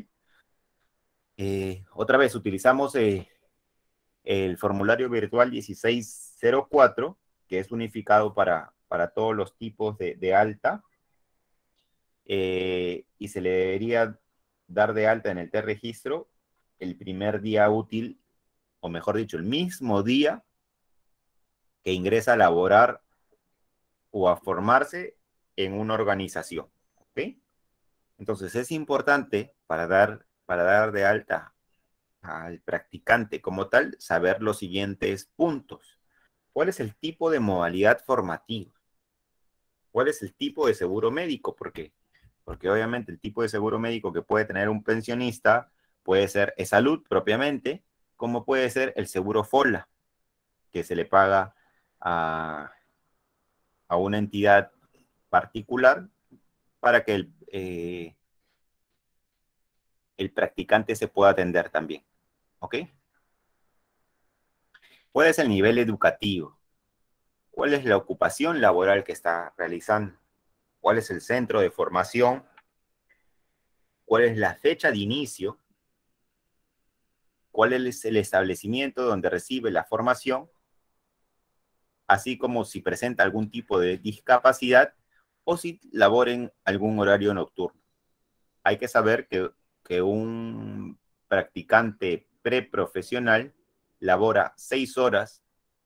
Otra vez, utilizamos el formulario virtual 1604, que es unificado para todos los tipos de alta, y se le debería dar de alta en el T-registro el primer día útil, o mejor dicho, el mismo día que ingresa a laborar o a formarse en una organización, ¿ok? Entonces es importante para dar de alta al practicante como tal, saber los siguientes puntos. ¿Cuál es el tipo de modalidad formativa? ¿Cuál es el tipo de seguro médico? Porque obviamente el tipo de seguro médico que puede tener un pensionista puede ser salud propiamente, como puede ser el seguro FOLA, que se le paga a una entidad particular para que el practicante se pueda atender también. ¿Ok? ¿Cuál es el nivel educativo? ¿Cuál es la ocupación laboral que está realizando? ¿Cuál es el centro de formación? ¿Cuál es la fecha de inicio? ¿Cuál es el establecimiento donde recibe la formación? Así como si presenta algún tipo de discapacidad o si labora en algún horario nocturno. Hay que saber que un practicante preprofesional labora 6 horas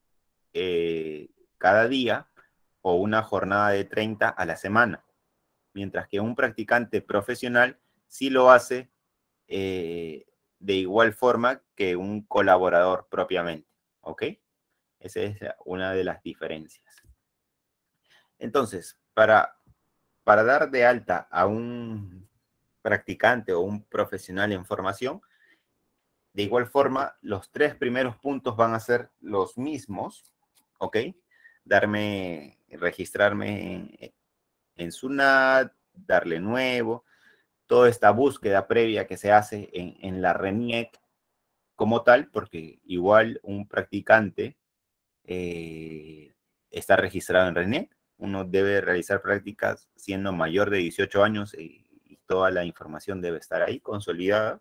cada día, o una jornada de 30 a la semana, mientras que un practicante profesional sí lo hace de igual forma que un colaborador propiamente, ¿ok? Esa es una de las diferencias. Entonces, para dar de alta a un practicante o un profesional en formación, de igual forma, los 3 primeros puntos van a ser los mismos, ¿ok? Registrarme en SUNAT, darle nuevo, toda esta búsqueda previa que se hace en la RENIEC como tal, porque igual un practicante está registrado en RENIEC. Uno debe realizar prácticas siendo mayor de 18 años, y toda la información debe estar ahí consolidada.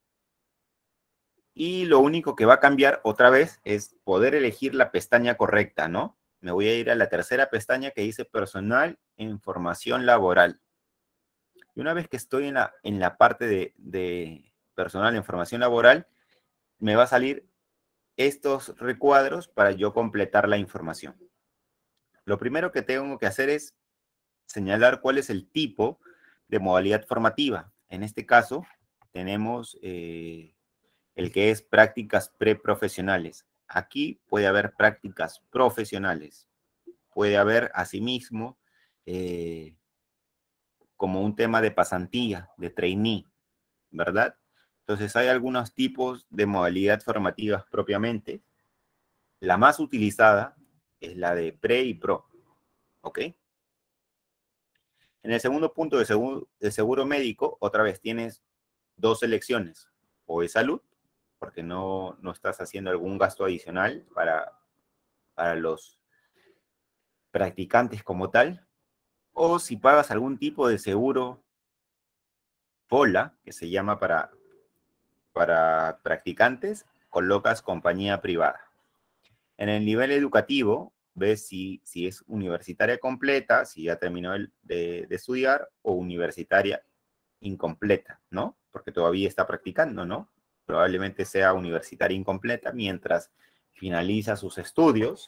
Y lo único que va a cambiar otra vez es poder elegir la pestaña correcta, ¿no? Me voy a ir a la tercera pestaña que dice personal en formación laboral. Y una vez que estoy en la parte de personal en formación laboral, me va a salir estos recuadros para yo completar la información. Lo primero que tengo que hacer es señalar cuál es el tipo de modalidad formativa. En este caso, tenemos el que es prácticas preprofesionales. Aquí puede haber prácticas profesionales. Puede haber, asimismo, como un tema de pasantía, de trainee. ¿verdad? Entonces hay algunos tipos de modalidad formativas propiamente. La más utilizada es la de pre y pro, ¿ok? En el segundo punto de seguro médico, otra vez tienes dos elecciones, o de salud, porque no estás haciendo algún gasto adicional para los practicantes como tal, o si pagas algún tipo de seguro FOLA, que se llama para practicantes, colocas compañía privada. En el nivel educativo, ves si es universitaria completa, si ya terminó de estudiar, o universitaria incompleta, ¿no? Porque todavía está practicando, ¿no? Probablemente sea universitaria incompleta mientras finaliza sus estudios.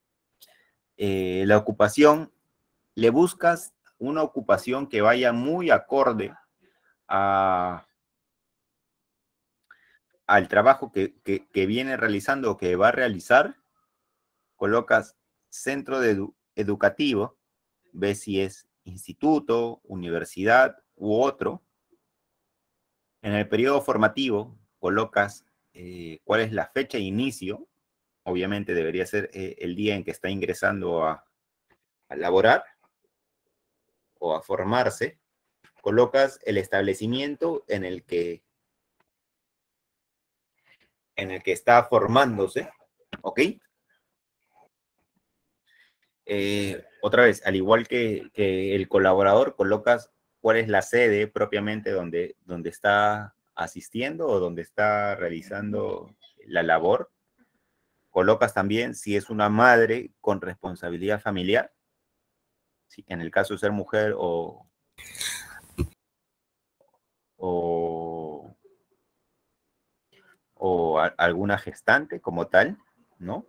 La ocupación, le buscas una ocupación que vaya muy acorde al trabajo que viene realizando o que va a realizar. Colocas centro educativo, ves si es instituto, universidad u otro. En el periodo formativo colocas cuál es la fecha de inicio. Obviamente debería ser el día en que está ingresando a laborar o a formarse. Colocas el establecimiento en el que está formándose, ¿ok? Otra vez, al igual que el colaborador, colocas cuál es la sede propiamente donde está asistiendo o donde está realizando la labor. Colocas también si es una madre con responsabilidad familiar, si en el caso de ser mujer alguna gestante como tal, ¿no?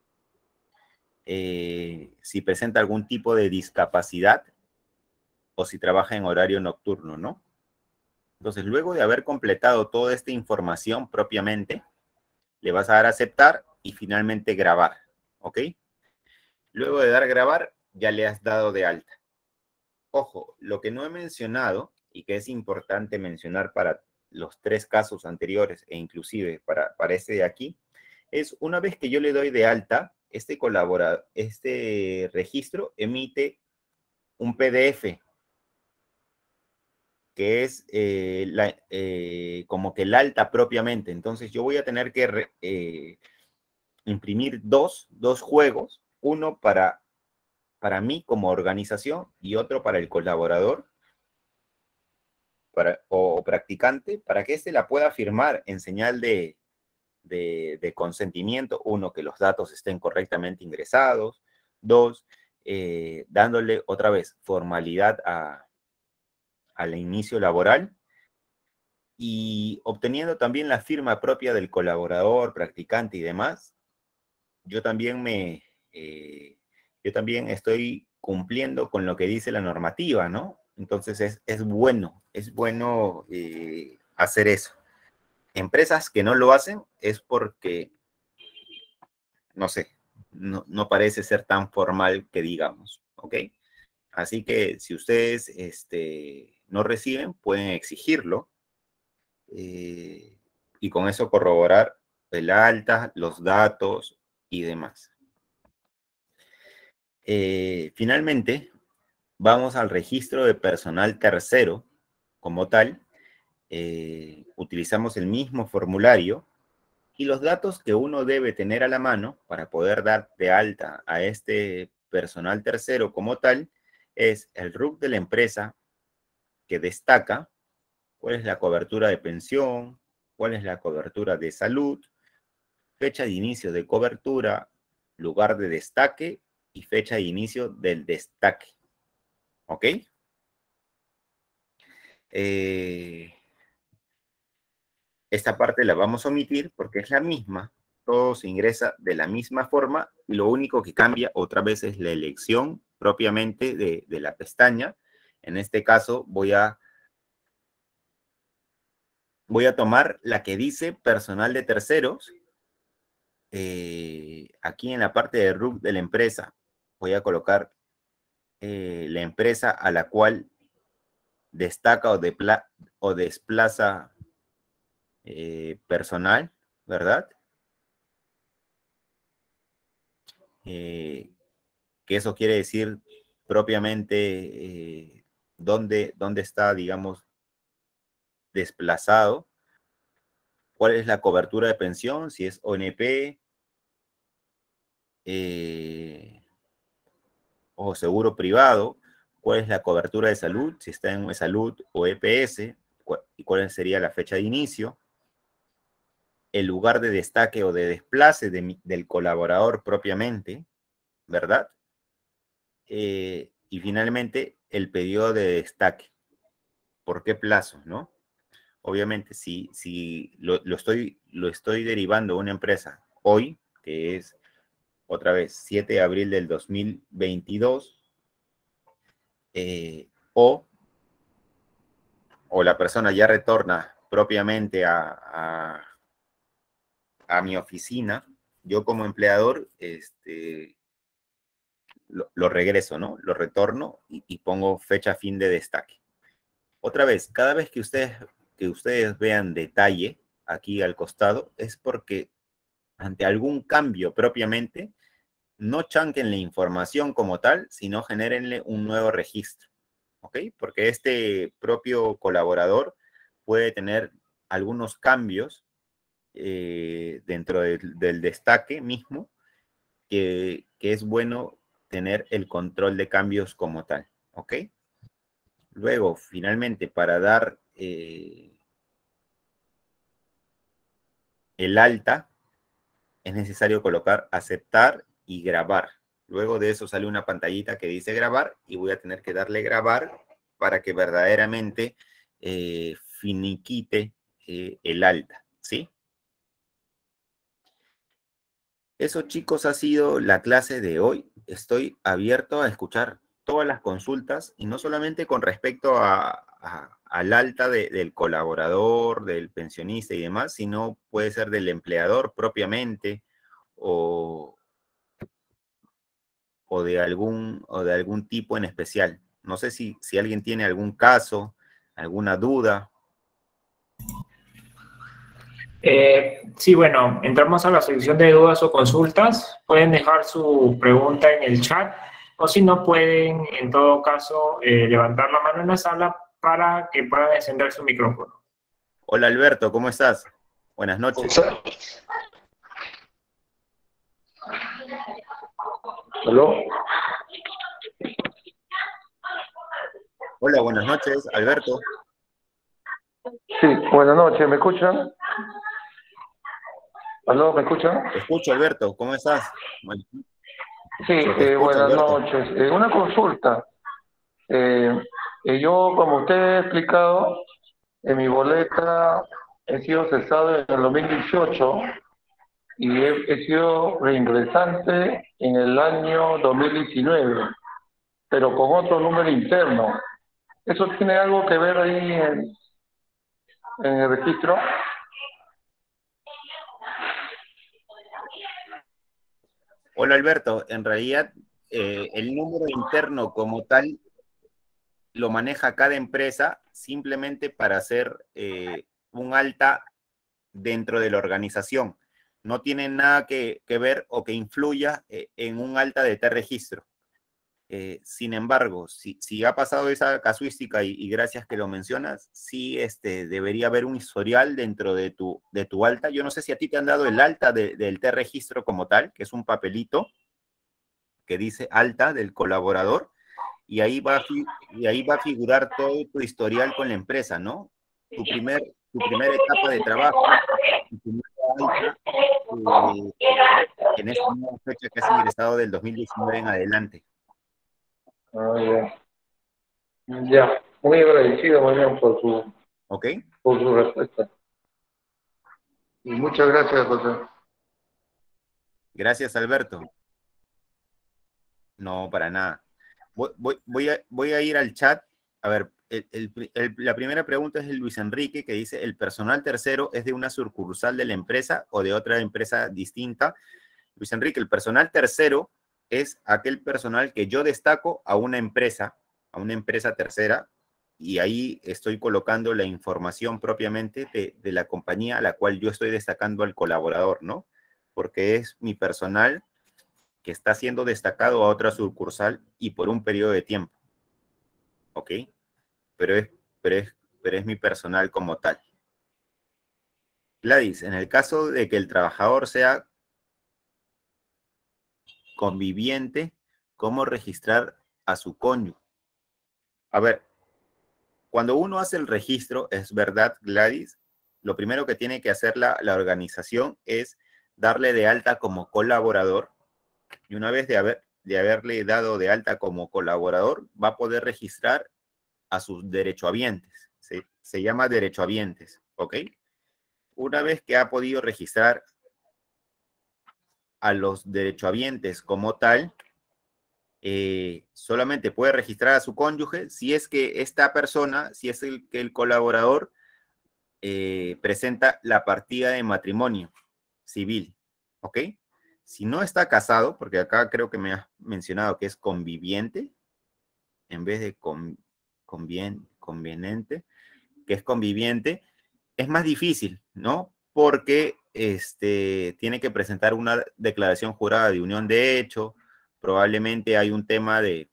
Si presenta algún tipo de discapacidad o si trabaja en horario nocturno, ¿no? Entonces, luego de haber completado toda esta información propiamente, le vas a dar a aceptar y finalmente grabar, ¿ok? Luego de dar a grabar, ya le has dado de alta. Ojo, lo que no he mencionado y que es importante mencionar para los tres casos anteriores e inclusive para este de aquí, es una vez que yo le doy de alta, este registro emite un PDF que es como que el alta propiamente. Entonces yo voy a tener que imprimir dos juegos, uno para mí como organización y otro para el colaborador o practicante, para que éste la pueda firmar en señal de consentimiento. Uno, que los datos estén correctamente ingresados. Dos, dándole otra vez formalidad al inicio laboral y obteniendo también la firma propia del colaborador, practicante y demás. Yo también yo también estoy cumpliendo con lo que dice la normativa, ¿no? Entonces es bueno hacer eso. Empresas que no lo hacen es porque, no sé, no parece ser tan formal que digamos, ¿ok? Así que si ustedes no reciben, pueden exigirlo y con eso corroborar el alta, los datos y demás. Finalmente, vamos al registro de personal tercero como tal. Utilizamos el mismo formulario y los datos que uno debe tener a la mano para poder dar de alta a este personal tercero como tal es el RUC de la empresa que destaca, cuál es la cobertura de pensión, cuál es la cobertura de salud, fecha de inicio de cobertura, lugar de destaque y fecha de inicio del destaque. ¿Ok? Esta parte la vamos a omitir porque es la misma. Todo se ingresa de la misma forma y lo único que cambia otra vez es la elección propiamente de la pestaña. En este caso voy a tomar la que dice personal de terceros. Aquí en la parte de RUC de la empresa voy a colocar la empresa a la cual destaca o desplaza personal, ¿verdad? Que eso quiere decir propiamente dónde está, digamos, desplazado, cuál es la cobertura de pensión, si es ONP o seguro privado, cuál es la cobertura de salud, si está en salud o EPS, y cuál sería la fecha de inicio, el lugar de destaque o de desplace del colaborador propiamente, ¿verdad? Y finalmente, el periodo de destaque. ¿Por qué plazo, no? Obviamente, si lo estoy derivando a una empresa hoy, que es otra vez 7 de abril del 2022, o la persona ya retorna propiamente a mi oficina, yo como empleador lo regreso, ¿no? Lo retorno y pongo fecha fin de destaque. Otra vez, cada vez que ustedes vean detalle aquí al costado, es porque ante algún cambio propiamente, no chanquen la información como tal, sino genérenle un nuevo registro, ¿ok? Porque este propio colaborador puede tener algunos cambios dentro del destaque mismo, que es bueno tener el control de cambios como tal, ¿ok? Luego, finalmente, para dar el alta, es necesario colocar aceptar y grabar. Luego de eso sale una pantallita que dice grabar y voy a tener que darle grabar para que verdaderamente finiquite el alta, ¿sí? Eso, chicos, ha sido la clase de hoy. Estoy abierto a escuchar todas las consultas y no solamente con respecto al alta del colaborador, del pensionista y demás, sino puede ser del empleador propiamente o de algún tipo en especial. No sé si alguien tiene algún caso, alguna duda. Sí, bueno, entramos a la sección de dudas o consultas. Pueden dejar su pregunta en el chat o si no pueden, en todo caso, levantar la mano en la sala para que puedan encender su micrófono. Hola Alberto, ¿cómo estás? Buenas noches. ¿Aló? Hola, buenas noches, Alberto. Sí, buenas noches, ¿me escuchan? ¿Aló, me escuchan? Te escucho, Alberto, ¿cómo estás? Bueno, Sí, se te escucha, buenas Alberto. noches. Una consulta. Yo, como usted ha explicado, en mi boleta he sido cesado en el 2018 y he sido reingresante en el año 2019, pero con otro número interno. ¿Eso tiene algo que ver ahí en el registro? Hola, Alberto. En realidad, el número interno como tal lo maneja cada empresa simplemente para hacer un alta dentro de la organización. No tiene nada que ver o que influya en un alta de registro. Sin embargo, si ha pasado esa casuística y gracias que lo mencionas, sí debería haber un historial dentro de tu alta. Yo no sé si a ti te han dado el alta del registro como tal, que es un papelito que dice alta del colaborador, y ahí va a figurar todo tu historial con la empresa, ¿no? Tu primera etapa de trabajo, tu primera alta, en esta nueva fecha que has ingresado del 2019 en adelante. Ah, ya. Ya, muy agradecido, Mariano, ¿Ok? por su respuesta. Y muchas gracias, José. Gracias, Alberto. No, para nada. Voy a ir al chat. A ver, la primera pregunta es de Luis Enrique, que dice, ¿el personal tercero es de una sucursal de la empresa o de otra empresa distinta? Luis Enrique, el personal tercero es aquel personal que yo destaco a una empresa tercera, y ahí estoy colocando la información propiamente de la compañía a la cual yo estoy destacando al colaborador, ¿no? Porque es mi personal que está siendo destacado a otra sucursal y por un periodo de tiempo, ¿ok? Pero es mi personal como tal. Gladys, en el caso de que el trabajador sea conviviente, ¿cómo registrar a su cónyuge? A ver, cuando uno hace el registro, es verdad, Gladys, lo primero que tiene que hacer la organización es darle de alta como colaborador, y una vez de haberle dado de alta como colaborador, va a poder registrar a sus derechohabientes. Se llama derechohabientes, ¿ok? Una vez que ha podido registrar a los derechohabientes como tal, solamente puede registrar a su cónyuge si es que esta persona, si es el colaborador, presenta la partida de matrimonio civil, ¿ok? Si no está casado, porque acá creo que me has mencionado que es conviviente, en vez de conveniente, que es conviviente, es más difícil, ¿no? Porque tiene que presentar una declaración jurada de unión de hecho, probablemente hay un tema de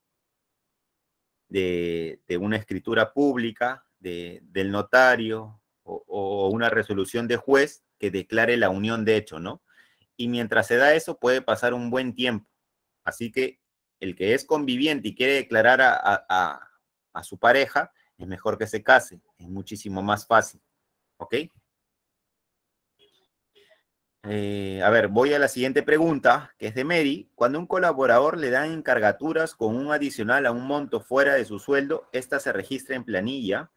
una escritura pública del notario o una resolución de juez que declare la unión de hecho, ¿no? Y mientras se da eso puede pasar un buen tiempo. Así que el que es conviviente y quiere declarar a su pareja, es mejor que se case, es muchísimo más fácil, ¿ok? A ver, voy a la siguiente pregunta, que es de Mary. Cuando un colaborador le dan encargaturas con un adicional a un monto fuera de su sueldo, esta se registra en planilla.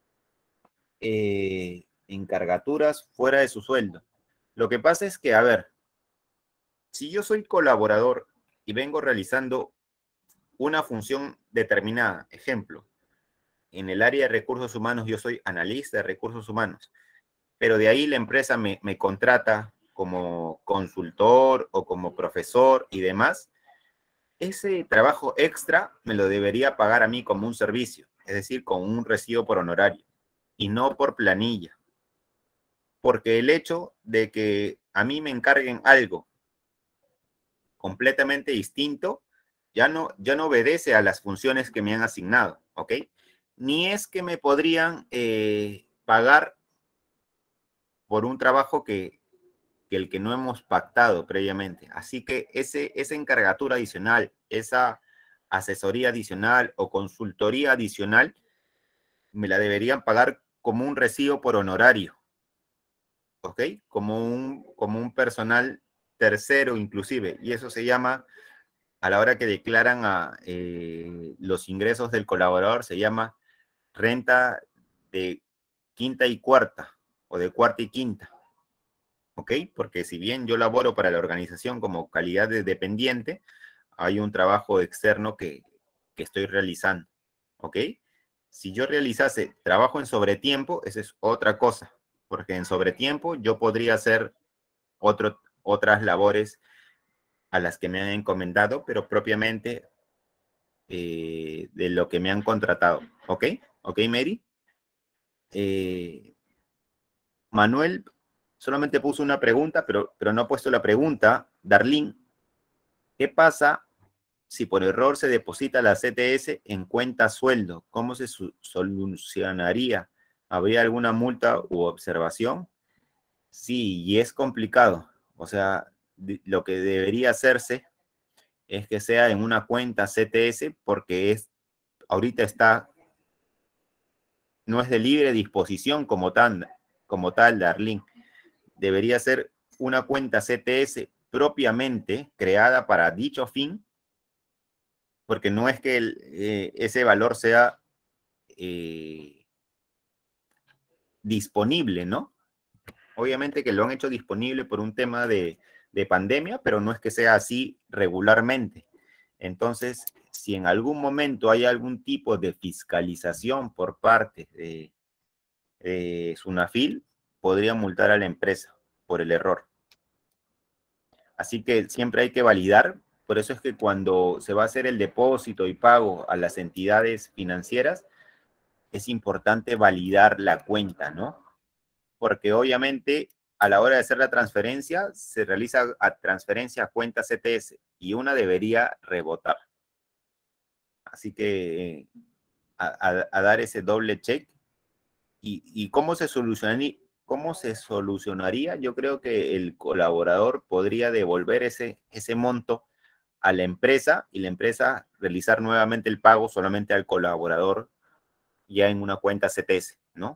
Encargaturas fuera de su sueldo. Lo que pasa es que, a ver, si yo soy colaborador y vengo realizando una función determinada, ejemplo, en el área de recursos humanos yo soy analista de recursos humanos, pero de ahí la empresa me contrata como consultor o como profesor y demás, ese trabajo extra me lo debería pagar a mí como un servicio, es decir, con un recibo por honorario y no por planilla. Porque el hecho de que a mí me encarguen algo completamente distinto ya no obedece a las funciones que me han asignado, ¿ok? Ni es que me podrían pagar por un trabajo que el que no hemos pactado previamente. Así que esa encargatura adicional, esa asesoría adicional o consultoría adicional, me la deberían pagar como un recibo por honorario, ¿ok? Como un personal tercero inclusive. Y eso se llama, a la hora que declaran los ingresos del colaborador, se llama renta de quinta y cuarta o de cuarta y quinta. ¿Ok? Porque si bien yo laboro para la organización como calidad de dependiente, hay un trabajo externo que estoy realizando. ¿Ok? Si yo realizase trabajo en sobretiempo, esa es otra cosa, porque en sobretiempo yo podría hacer otras labores a las que me han encomendado, pero propiamente de lo que me han contratado. ¿Ok? ¿Ok, Mary? Manuel solamente puso una pregunta, pero no ha puesto la pregunta. Darlene, ¿qué pasa si por error se deposita la CTS en cuenta sueldo? ¿Cómo se solucionaría? ¿Habría alguna multa u observación? Sí, y es complicado. O sea, lo que debería hacerse es que sea en una cuenta CTS porque ahorita no es de libre disposición como tal, Darlene. Debería ser una cuenta CTS propiamente creada para dicho fin, porque no es que ese valor sea disponible, ¿no? Obviamente que lo han hecho disponible por un tema de pandemia, pero no es que sea así regularmente. Entonces, si en algún momento hay algún tipo de fiscalización por parte de Sunafil, podría multar a la empresa por el error. Así que siempre hay que validar. Por eso es que cuando se va a hacer el depósito y pago a las entidades financieras, es importante validar la cuenta, ¿no? Porque obviamente a la hora de hacer la transferencia, se realiza a transferencia a cuenta CTS y una debería rebotar. Así que a dar ese doble check. ¿Y cómo se solucionaría? Yo creo que el colaborador podría devolver ese monto a la empresa y la empresa realizar nuevamente el pago solamente al colaborador ya en una cuenta CTS, ¿no?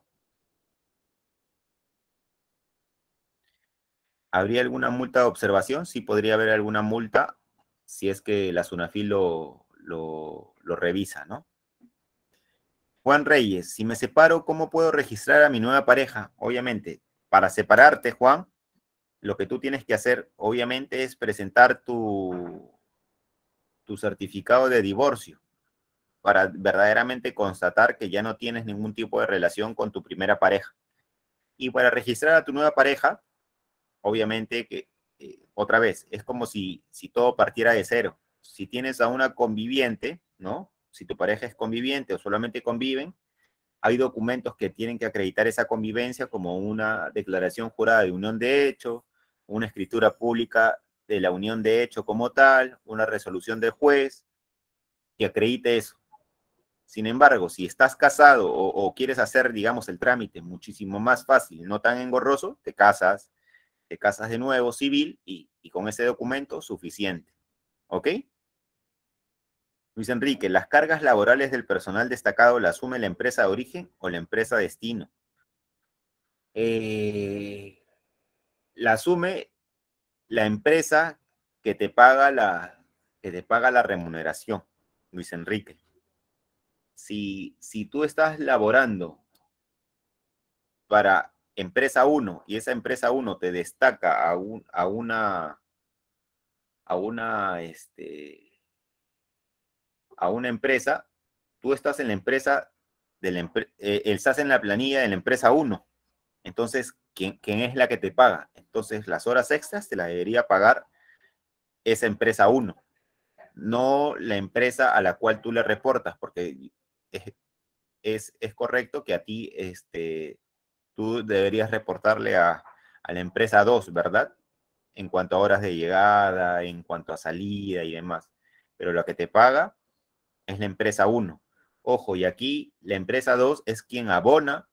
¿Habría alguna multa de observación? Sí, podría haber alguna multa si es que la SUNAFIL lo revisa, ¿no? Juan Reyes, si me separo, ¿cómo puedo registrar a mi nueva pareja? Obviamente, para separarte, Juan, lo que tú tienes que hacer, obviamente, es presentar tu certificado de divorcio para verdaderamente constatar que ya no tienes ningún tipo de relación con tu primera pareja. Y para registrar a tu nueva pareja, obviamente que, otra vez, es como si todo partiera de cero. Si tienes a una conviviente, ¿no? Si tu pareja es conviviente o solamente conviven, hay documentos que tienen que acreditar esa convivencia, como una declaración jurada de unión de hecho, una escritura pública de la unión de hecho como tal, una resolución del juez que acredite eso. Sin embargo, si estás casado o quieres hacer, digamos, el trámite muchísimo más fácil, no tan engorroso, te casas de nuevo civil y con ese documento suficiente. ¿Ok? Luis Enrique, ¿las cargas laborales del personal destacado la asume la empresa de origen o la empresa destino? La asume la empresa que te paga la remuneración, Luis Enrique. Si tú estás laborando para empresa 1 y esa empresa 1 te destaca a una empresa, tú estás en la empresa estás en la planilla de la empresa 1. Entonces, ¿quién es la que te paga? Entonces, las horas extras te las debería pagar esa empresa 1, no la empresa a la cual tú le reportas, porque es correcto que a ti, tú deberías reportarle a la empresa 2, ¿verdad? En cuanto a horas de llegada, en cuanto a salida y demás. Pero lo que te paga es la empresa 1. Ojo, y aquí la empresa 2 es quien abona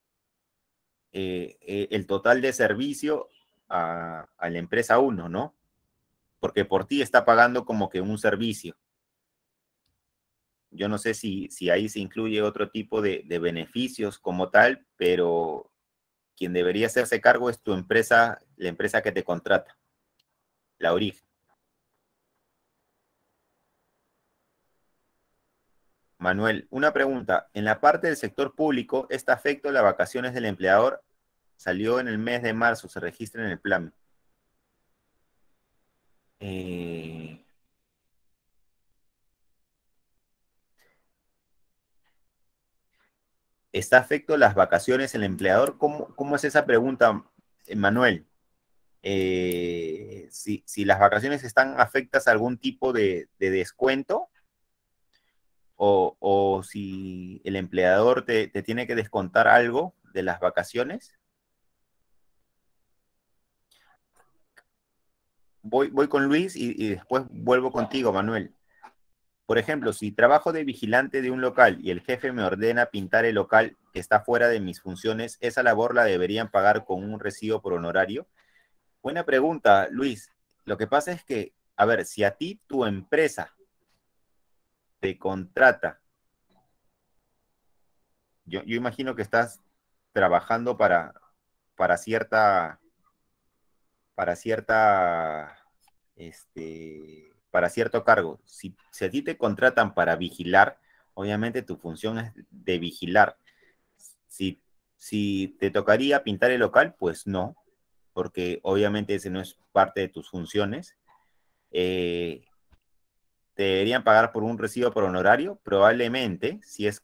el total de servicio a la empresa 1, ¿no? Porque por ti está pagando como que un servicio. Yo no sé si ahí se incluye otro tipo de beneficios como tal, pero quien debería hacerse cargo es tu empresa, la empresa que te contrata, la origen. Manuel, una pregunta. En la parte del sector público, ¿este afecto a las vacaciones del empleador salió en el mes de marzo? ¿Se registra en el plan? ¿Está afecto a las vacaciones el empleador? ¿Cómo es esa pregunta, Manuel? Si las vacaciones están afectas a algún tipo de descuento o si el empleador te tiene que descontar algo de las vacaciones. Voy con Luis y después vuelvo contigo, Manuel. Por ejemplo, si trabajo de vigilante de un local y el jefe me ordena pintar el local que está fuera de mis funciones, ¿esa labor la deberían pagar con un recibo por honorario? Buena pregunta, Luis. Lo que pasa es que, a ver, si a ti tu empresa te contrata, yo imagino que estás trabajando para cierta, para cierta, para cierto cargo. Si a ti te contratan para vigilar, obviamente tu función es de vigilar. Si te tocaría pintar el local, pues no, porque obviamente ese no es parte de tus funciones. Te deberían pagar por un recibo por honorario, probablemente,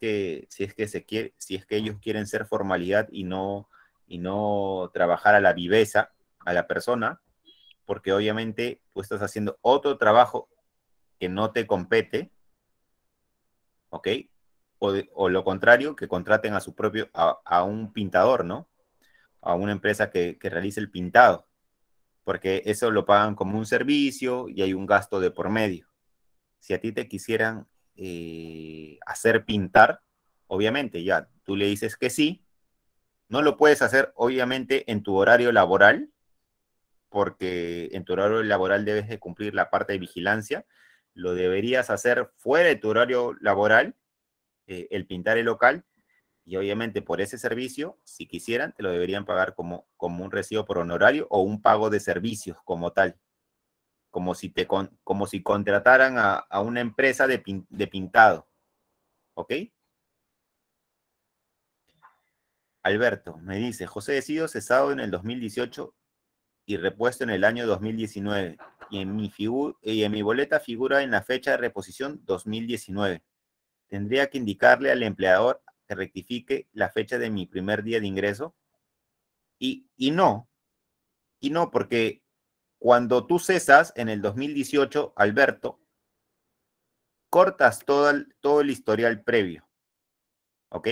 si es que ellos quieren ser formalidad y no trabajar a la viveza a la persona, porque obviamente tú estás haciendo otro trabajo que no te compete, ¿ok? o lo contrario, que contraten a su propio, a un pintador, ¿no? A una empresa que realice el pintado, porque eso lo pagan como un servicio y hay un gasto de por medio. Si a ti te quisieran hacer pintar, obviamente ya tú le dices que sí, no lo puedes hacer obviamente en tu horario laboral, porque en tu horario laboral debes de cumplir la parte de vigilancia, lo deberías hacer fuera de tu horario laboral, el pintar el local, y obviamente por ese servicio, si quisieran, te lo deberían pagar como un recibo por honorario o un pago de servicios como tal, como si contrataran a una empresa de pintado, ¿ok? Alberto me dice, José Decido cesado en el 2018 y repuesto en el año 2019, y en mi boleta figura en la fecha de reposición 2019. Tendría que indicarle al empleador que rectifique la fecha de mi primer día de ingreso. Y no, porque cuando tú cesas en el 2018, Alberto, cortas todo el historial previo, ¿ok?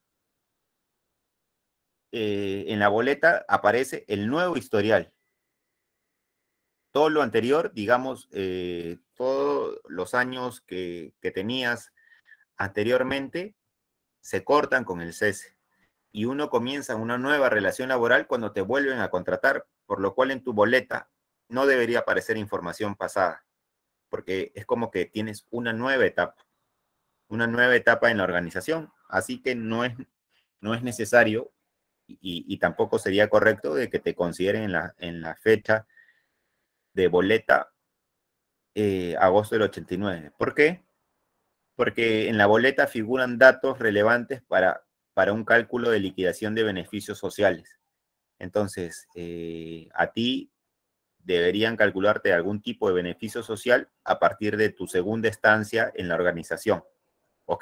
En la boleta aparece el nuevo historial. Todo lo anterior, digamos, todos los años que tenías anteriormente, se cortan con el cese. Y uno comienza una nueva relación laboral cuando te vuelven a contratar, por lo cual en tu boleta no debería aparecer información pasada, porque es como que tienes una nueva etapa en la organización, así que no es necesario y tampoco sería correcto de que te consideren en la fecha de boleta agosto del 89. ¿Por qué? Porque en la boleta figuran datos relevantes para un cálculo de liquidación de beneficios sociales. Entonces, a ti deberían calcularte algún tipo de beneficio social a partir de tu segunda estancia en la organización. ¿Ok?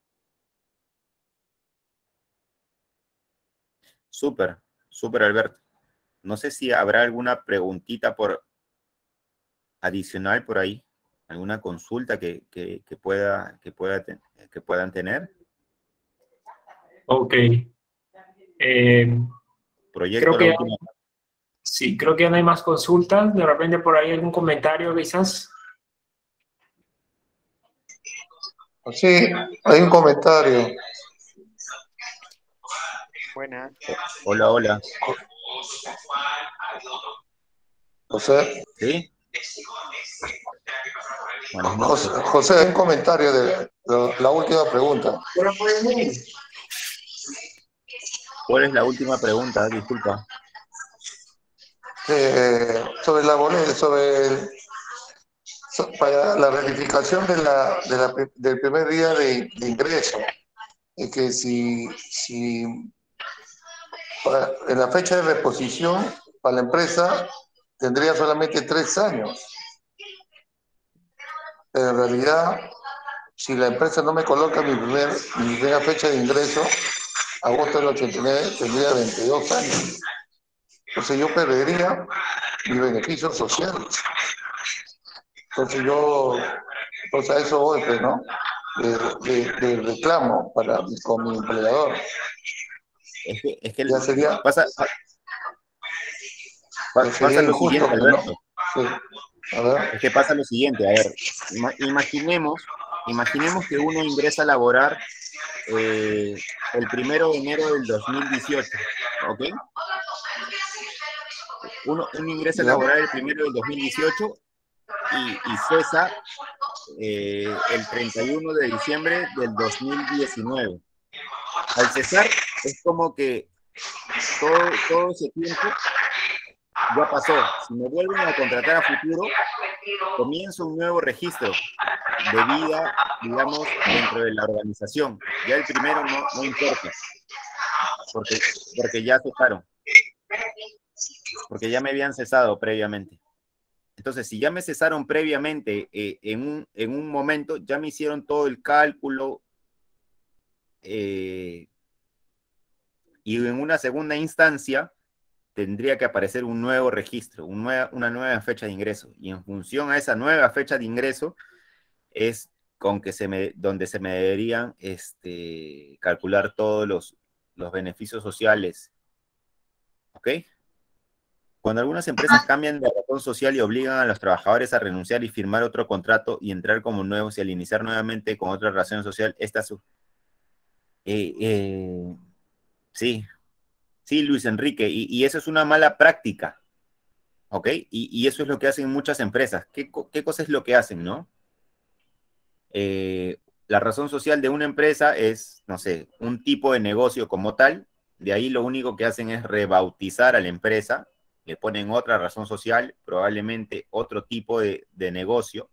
Súper, súper, Alberto. No sé si habrá alguna preguntita adicional por ahí, alguna consulta que puedan tener. Ok. Proyecto Creo la que última. sí, creo que ya no hay más consultas. De repente por ahí algún comentario, quizás. Sí, hay un comentario. Buenas. Hola, hola. José, ¿Sí? Buenas noches. José, hay un comentario de la última pregunta. ¿Cuál es la última pregunta? Disculpa. Sobre la boleta, para la verificación del primer día de ingreso. Es que si en la fecha de reposición para la empresa tendría solamente 3 años. Pero en realidad, si la empresa no me coloca mi primera fecha de ingreso, agosto del 89, tendría 22 años. Entonces yo perdería mis beneficios sociales. Entonces a eso voy, pues, ¿no? De reclamo con mi empleador. Es que Ya sería, pasa ya sería lo injusto, siguiente, pues, ¿no? Alberto. Sí. A ver. Es que pasa lo siguiente, a ver, imaginemos que uno ingresa a laborar el 1 de enero del 2018, ¿ok? Uno ingresa a ¿Ya? laborar el 1 del 2018 y cesa el 31 de diciembre del 2019. Al cesar, es como que todo ese tiempo ya pasó. Si me vuelven a contratar a futuro, comienza un nuevo registro de vida, digamos, dentro de la organización. Ya el primero no importa, porque ya cesaron, porque ya me habían cesado previamente. Entonces, si ya me cesaron previamente en un momento, ya me hicieron todo el cálculo y en una segunda instancia tendría que aparecer un nuevo registro, una nueva fecha de ingreso. Y en función a esa nueva fecha de ingreso es donde se me deberían calcular todos los beneficios sociales. ¿Ok? Cuando algunas empresas cambian de razón social y obligan a los trabajadores a renunciar y firmar otro contrato y entrar como nuevos y al iniciar nuevamente con otra razón social, sí, sí, Luis Enrique, y eso es una mala práctica, ¿ok? Y eso es lo que hacen muchas empresas. ¿Qué cosa es lo que hacen, no? La razón social de una empresa es, no sé, un tipo de negocio como tal, de ahí lo único que hacen es rebautizar a la empresa, le ponen otra razón social, probablemente otro tipo de negocio,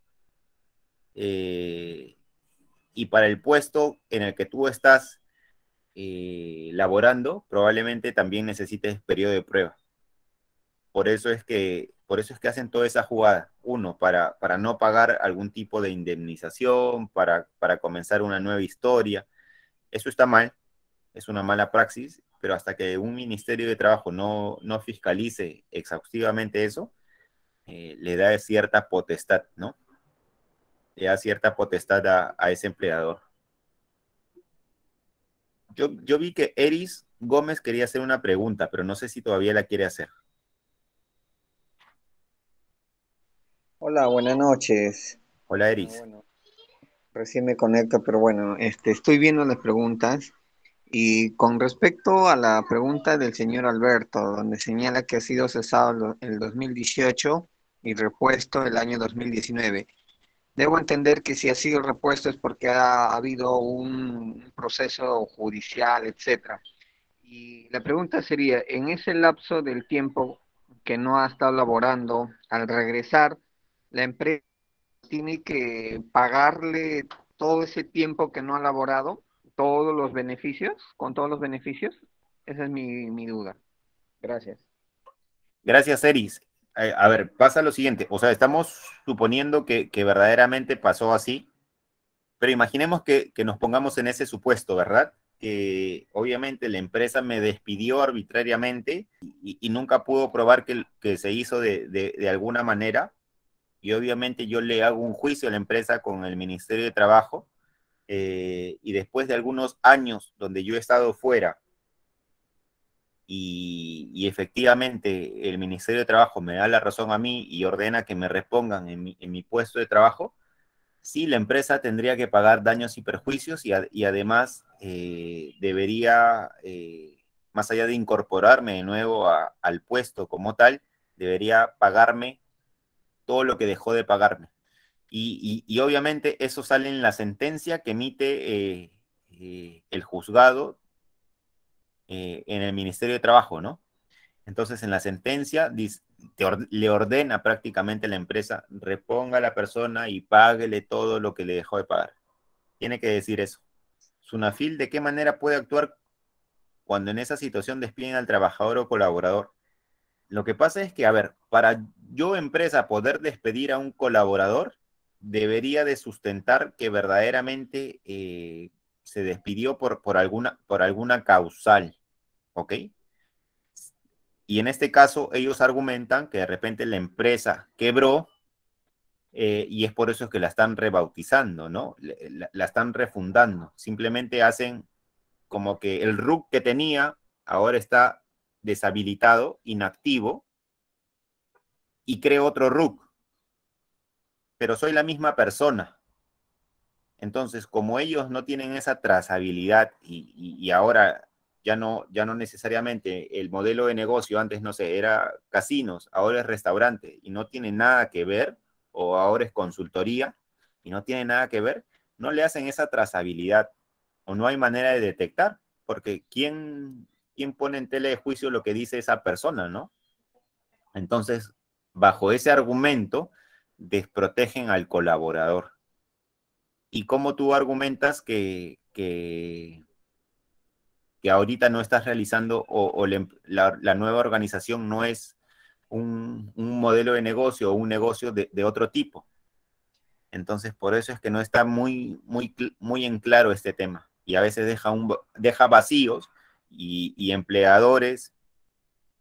y para el puesto en el que tú estás laborando, probablemente también necesites periodo de prueba. Por eso es que hacen toda esa jugada. Uno, para no pagar algún tipo de indemnización, para comenzar una nueva historia. Eso está mal, es una mala praxis, pero hasta que un Ministerio de Trabajo no fiscalice exhaustivamente eso, le da cierta potestad, ¿no? Le da cierta potestad a ese empleador. Yo vi que Eris Gómez quería hacer una pregunta, pero no sé si todavía la quiere hacer. Hola, buenas noches. Hola, Eris. Bueno, recién me conecto, pero bueno, estoy viendo las preguntas y con respecto a la pregunta del señor Alberto, donde señala que ha sido cesado el 2018 y repuesto el año 2019. Debo entender que si ha sido repuesto es porque ha habido un proceso judicial, etcétera. Y la pregunta sería, en ese lapso del tiempo que no ha estado laborando, al regresar, la empresa tiene que pagarle todo ese tiempo que no ha laborado, todos los beneficios, con todos los beneficios. Esa es mi duda. Gracias. Gracias, Eris. A ver, pasa lo siguiente. O sea, estamos suponiendo que verdaderamente pasó así, pero imaginemos que nos pongamos en ese supuesto, ¿verdad? Que obviamente la empresa me despidió arbitrariamente y nunca pudo probar que se hizo de alguna manera. Y obviamente yo le hago un juicio a la empresa con el Ministerio de Trabajo, y después de algunos años donde yo he estado fuera y efectivamente el Ministerio de Trabajo me da la razón a mí y ordena que me repongan en mi puesto de trabajo, sí, la empresa tendría que pagar daños y perjuicios y además debería, más allá de incorporarme de nuevo al puesto como tal, debería pagarme todo lo que dejó de pagarme. Y obviamente eso sale en la sentencia que emite el juzgado en el Ministerio de Trabajo, ¿no? Entonces, en la sentencia le ordena prácticamente a la empresa, reponga a la persona y páguele todo lo que le dejó de pagar. Tiene que decir eso. Sunafil, ¿de qué manera puede actuar cuando en esa situación despiden al trabajador o colaborador? Lo que pasa es que, a ver, para yo, empresa, poder despedir a un colaborador, debería de sustentar que verdaderamente se despidió por alguna causal, ¿ok? Y en este caso, ellos argumentan que de repente la empresa quebró, y es por eso que la están rebautizando, ¿no? La están refundando. Simplemente hacen como que el RUC que tenía ahora está deshabilitado, inactivo, y creo otro RUC, pero soy la misma persona. Entonces, como ellos no tienen esa trazabilidad y ahora ya no necesariamente el modelo de negocio, antes no sé, era casinos, ahora es restaurante y no tiene nada que ver, o ahora es consultoría y no tiene nada que ver, no le hacen esa trazabilidad o no hay manera de detectar, porque ¿quién pone en tela de juicio lo que dice esa persona, no? Entonces, bajo ese argumento, desprotegen al colaborador. ¿Y cómo tú argumentas que ahorita no estás realizando o la nueva organización no es un modelo de negocio o un negocio de otro tipo? Entonces, por eso es que no está muy en claro este tema. Y a veces deja vacíos y empleadores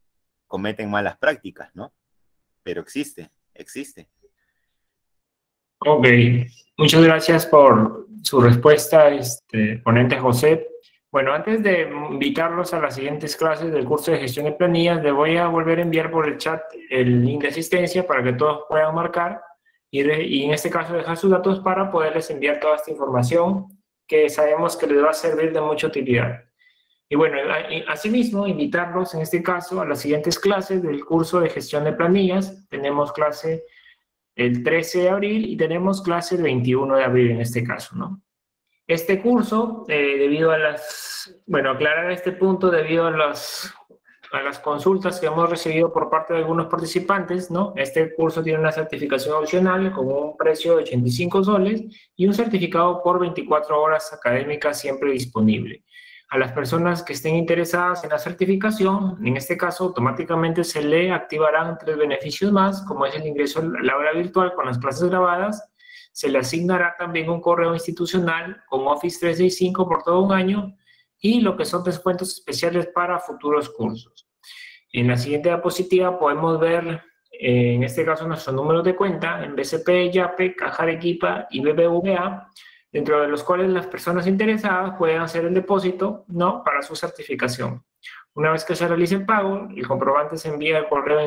cometen malas prácticas, ¿no? Pero existe. Ok, muchas gracias por su respuesta, ponente José. Bueno, antes de invitarlos a las siguientes clases del curso de gestión de planillas, le voy a volver a enviar por el chat el link de asistencia para que todos puedan marcar y en este caso dejar sus datos para poderles enviar toda esta información que sabemos que les va a servir de mucha utilidad. Y bueno, asimismo, invitarlos en este caso a las siguientes clases del curso de gestión de planillas. Tenemos clase el 13 de abril y tenemos clase el 21 de abril en este caso, ¿no? Este curso, debido a aclarar este punto, debido a las consultas que hemos recibido por parte de algunos participantes, ¿no? Este curso tiene una certificación opcional con un precio de 85 soles y un certificado por 24 horas académicas siempre disponible. A las personas que estén interesadas en la certificación, en este caso automáticamente se le activarán 3 beneficios más, como es el ingreso al aula virtual con las clases grabadas. Se le asignará también un correo institucional con Office 365 por todo un año y lo que son descuentos especiales para futuros cursos. En la siguiente diapositiva podemos ver, en este caso, nuestros números de cuenta en BCP, Yape, Caja Arequipa y BBVA, dentro de los cuales las personas interesadas pueden hacer el depósito, ¿no?, para su certificación. Una vez que se realice el pago, el comprobante se envía al correo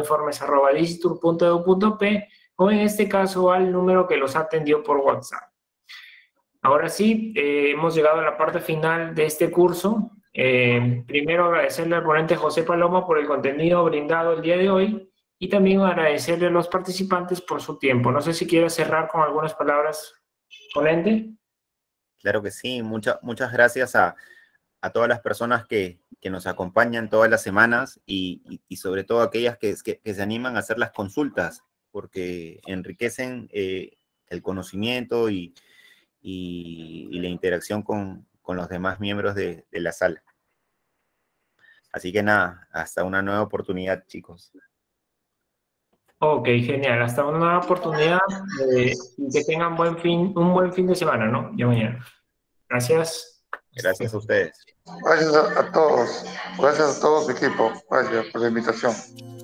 informes@digitur.edu.p o en este caso al número que los atendió por WhatsApp. Ahora sí, hemos llegado a la parte final de este curso. Primero agradecerle al ponente José Paloma por el contenido brindado el día de hoy y también agradecerle a los participantes por su tiempo. No sé si quiere cerrar con algunas palabras, ponente. Claro que sí, muchas gracias a todas las personas que nos acompañan todas las semanas y sobre todo aquellas que se animan a hacer las consultas, porque enriquecen el conocimiento y la interacción con los demás miembros de la sala. Así que nada, hasta una nueva oportunidad, chicos. Ok, genial. Hasta una nueva oportunidad y que tengan un buen fin de semana, ¿no? Ya mañana. Gracias. Gracias a ustedes. Gracias a todos. Gracias a todo su equipo. Gracias por la invitación.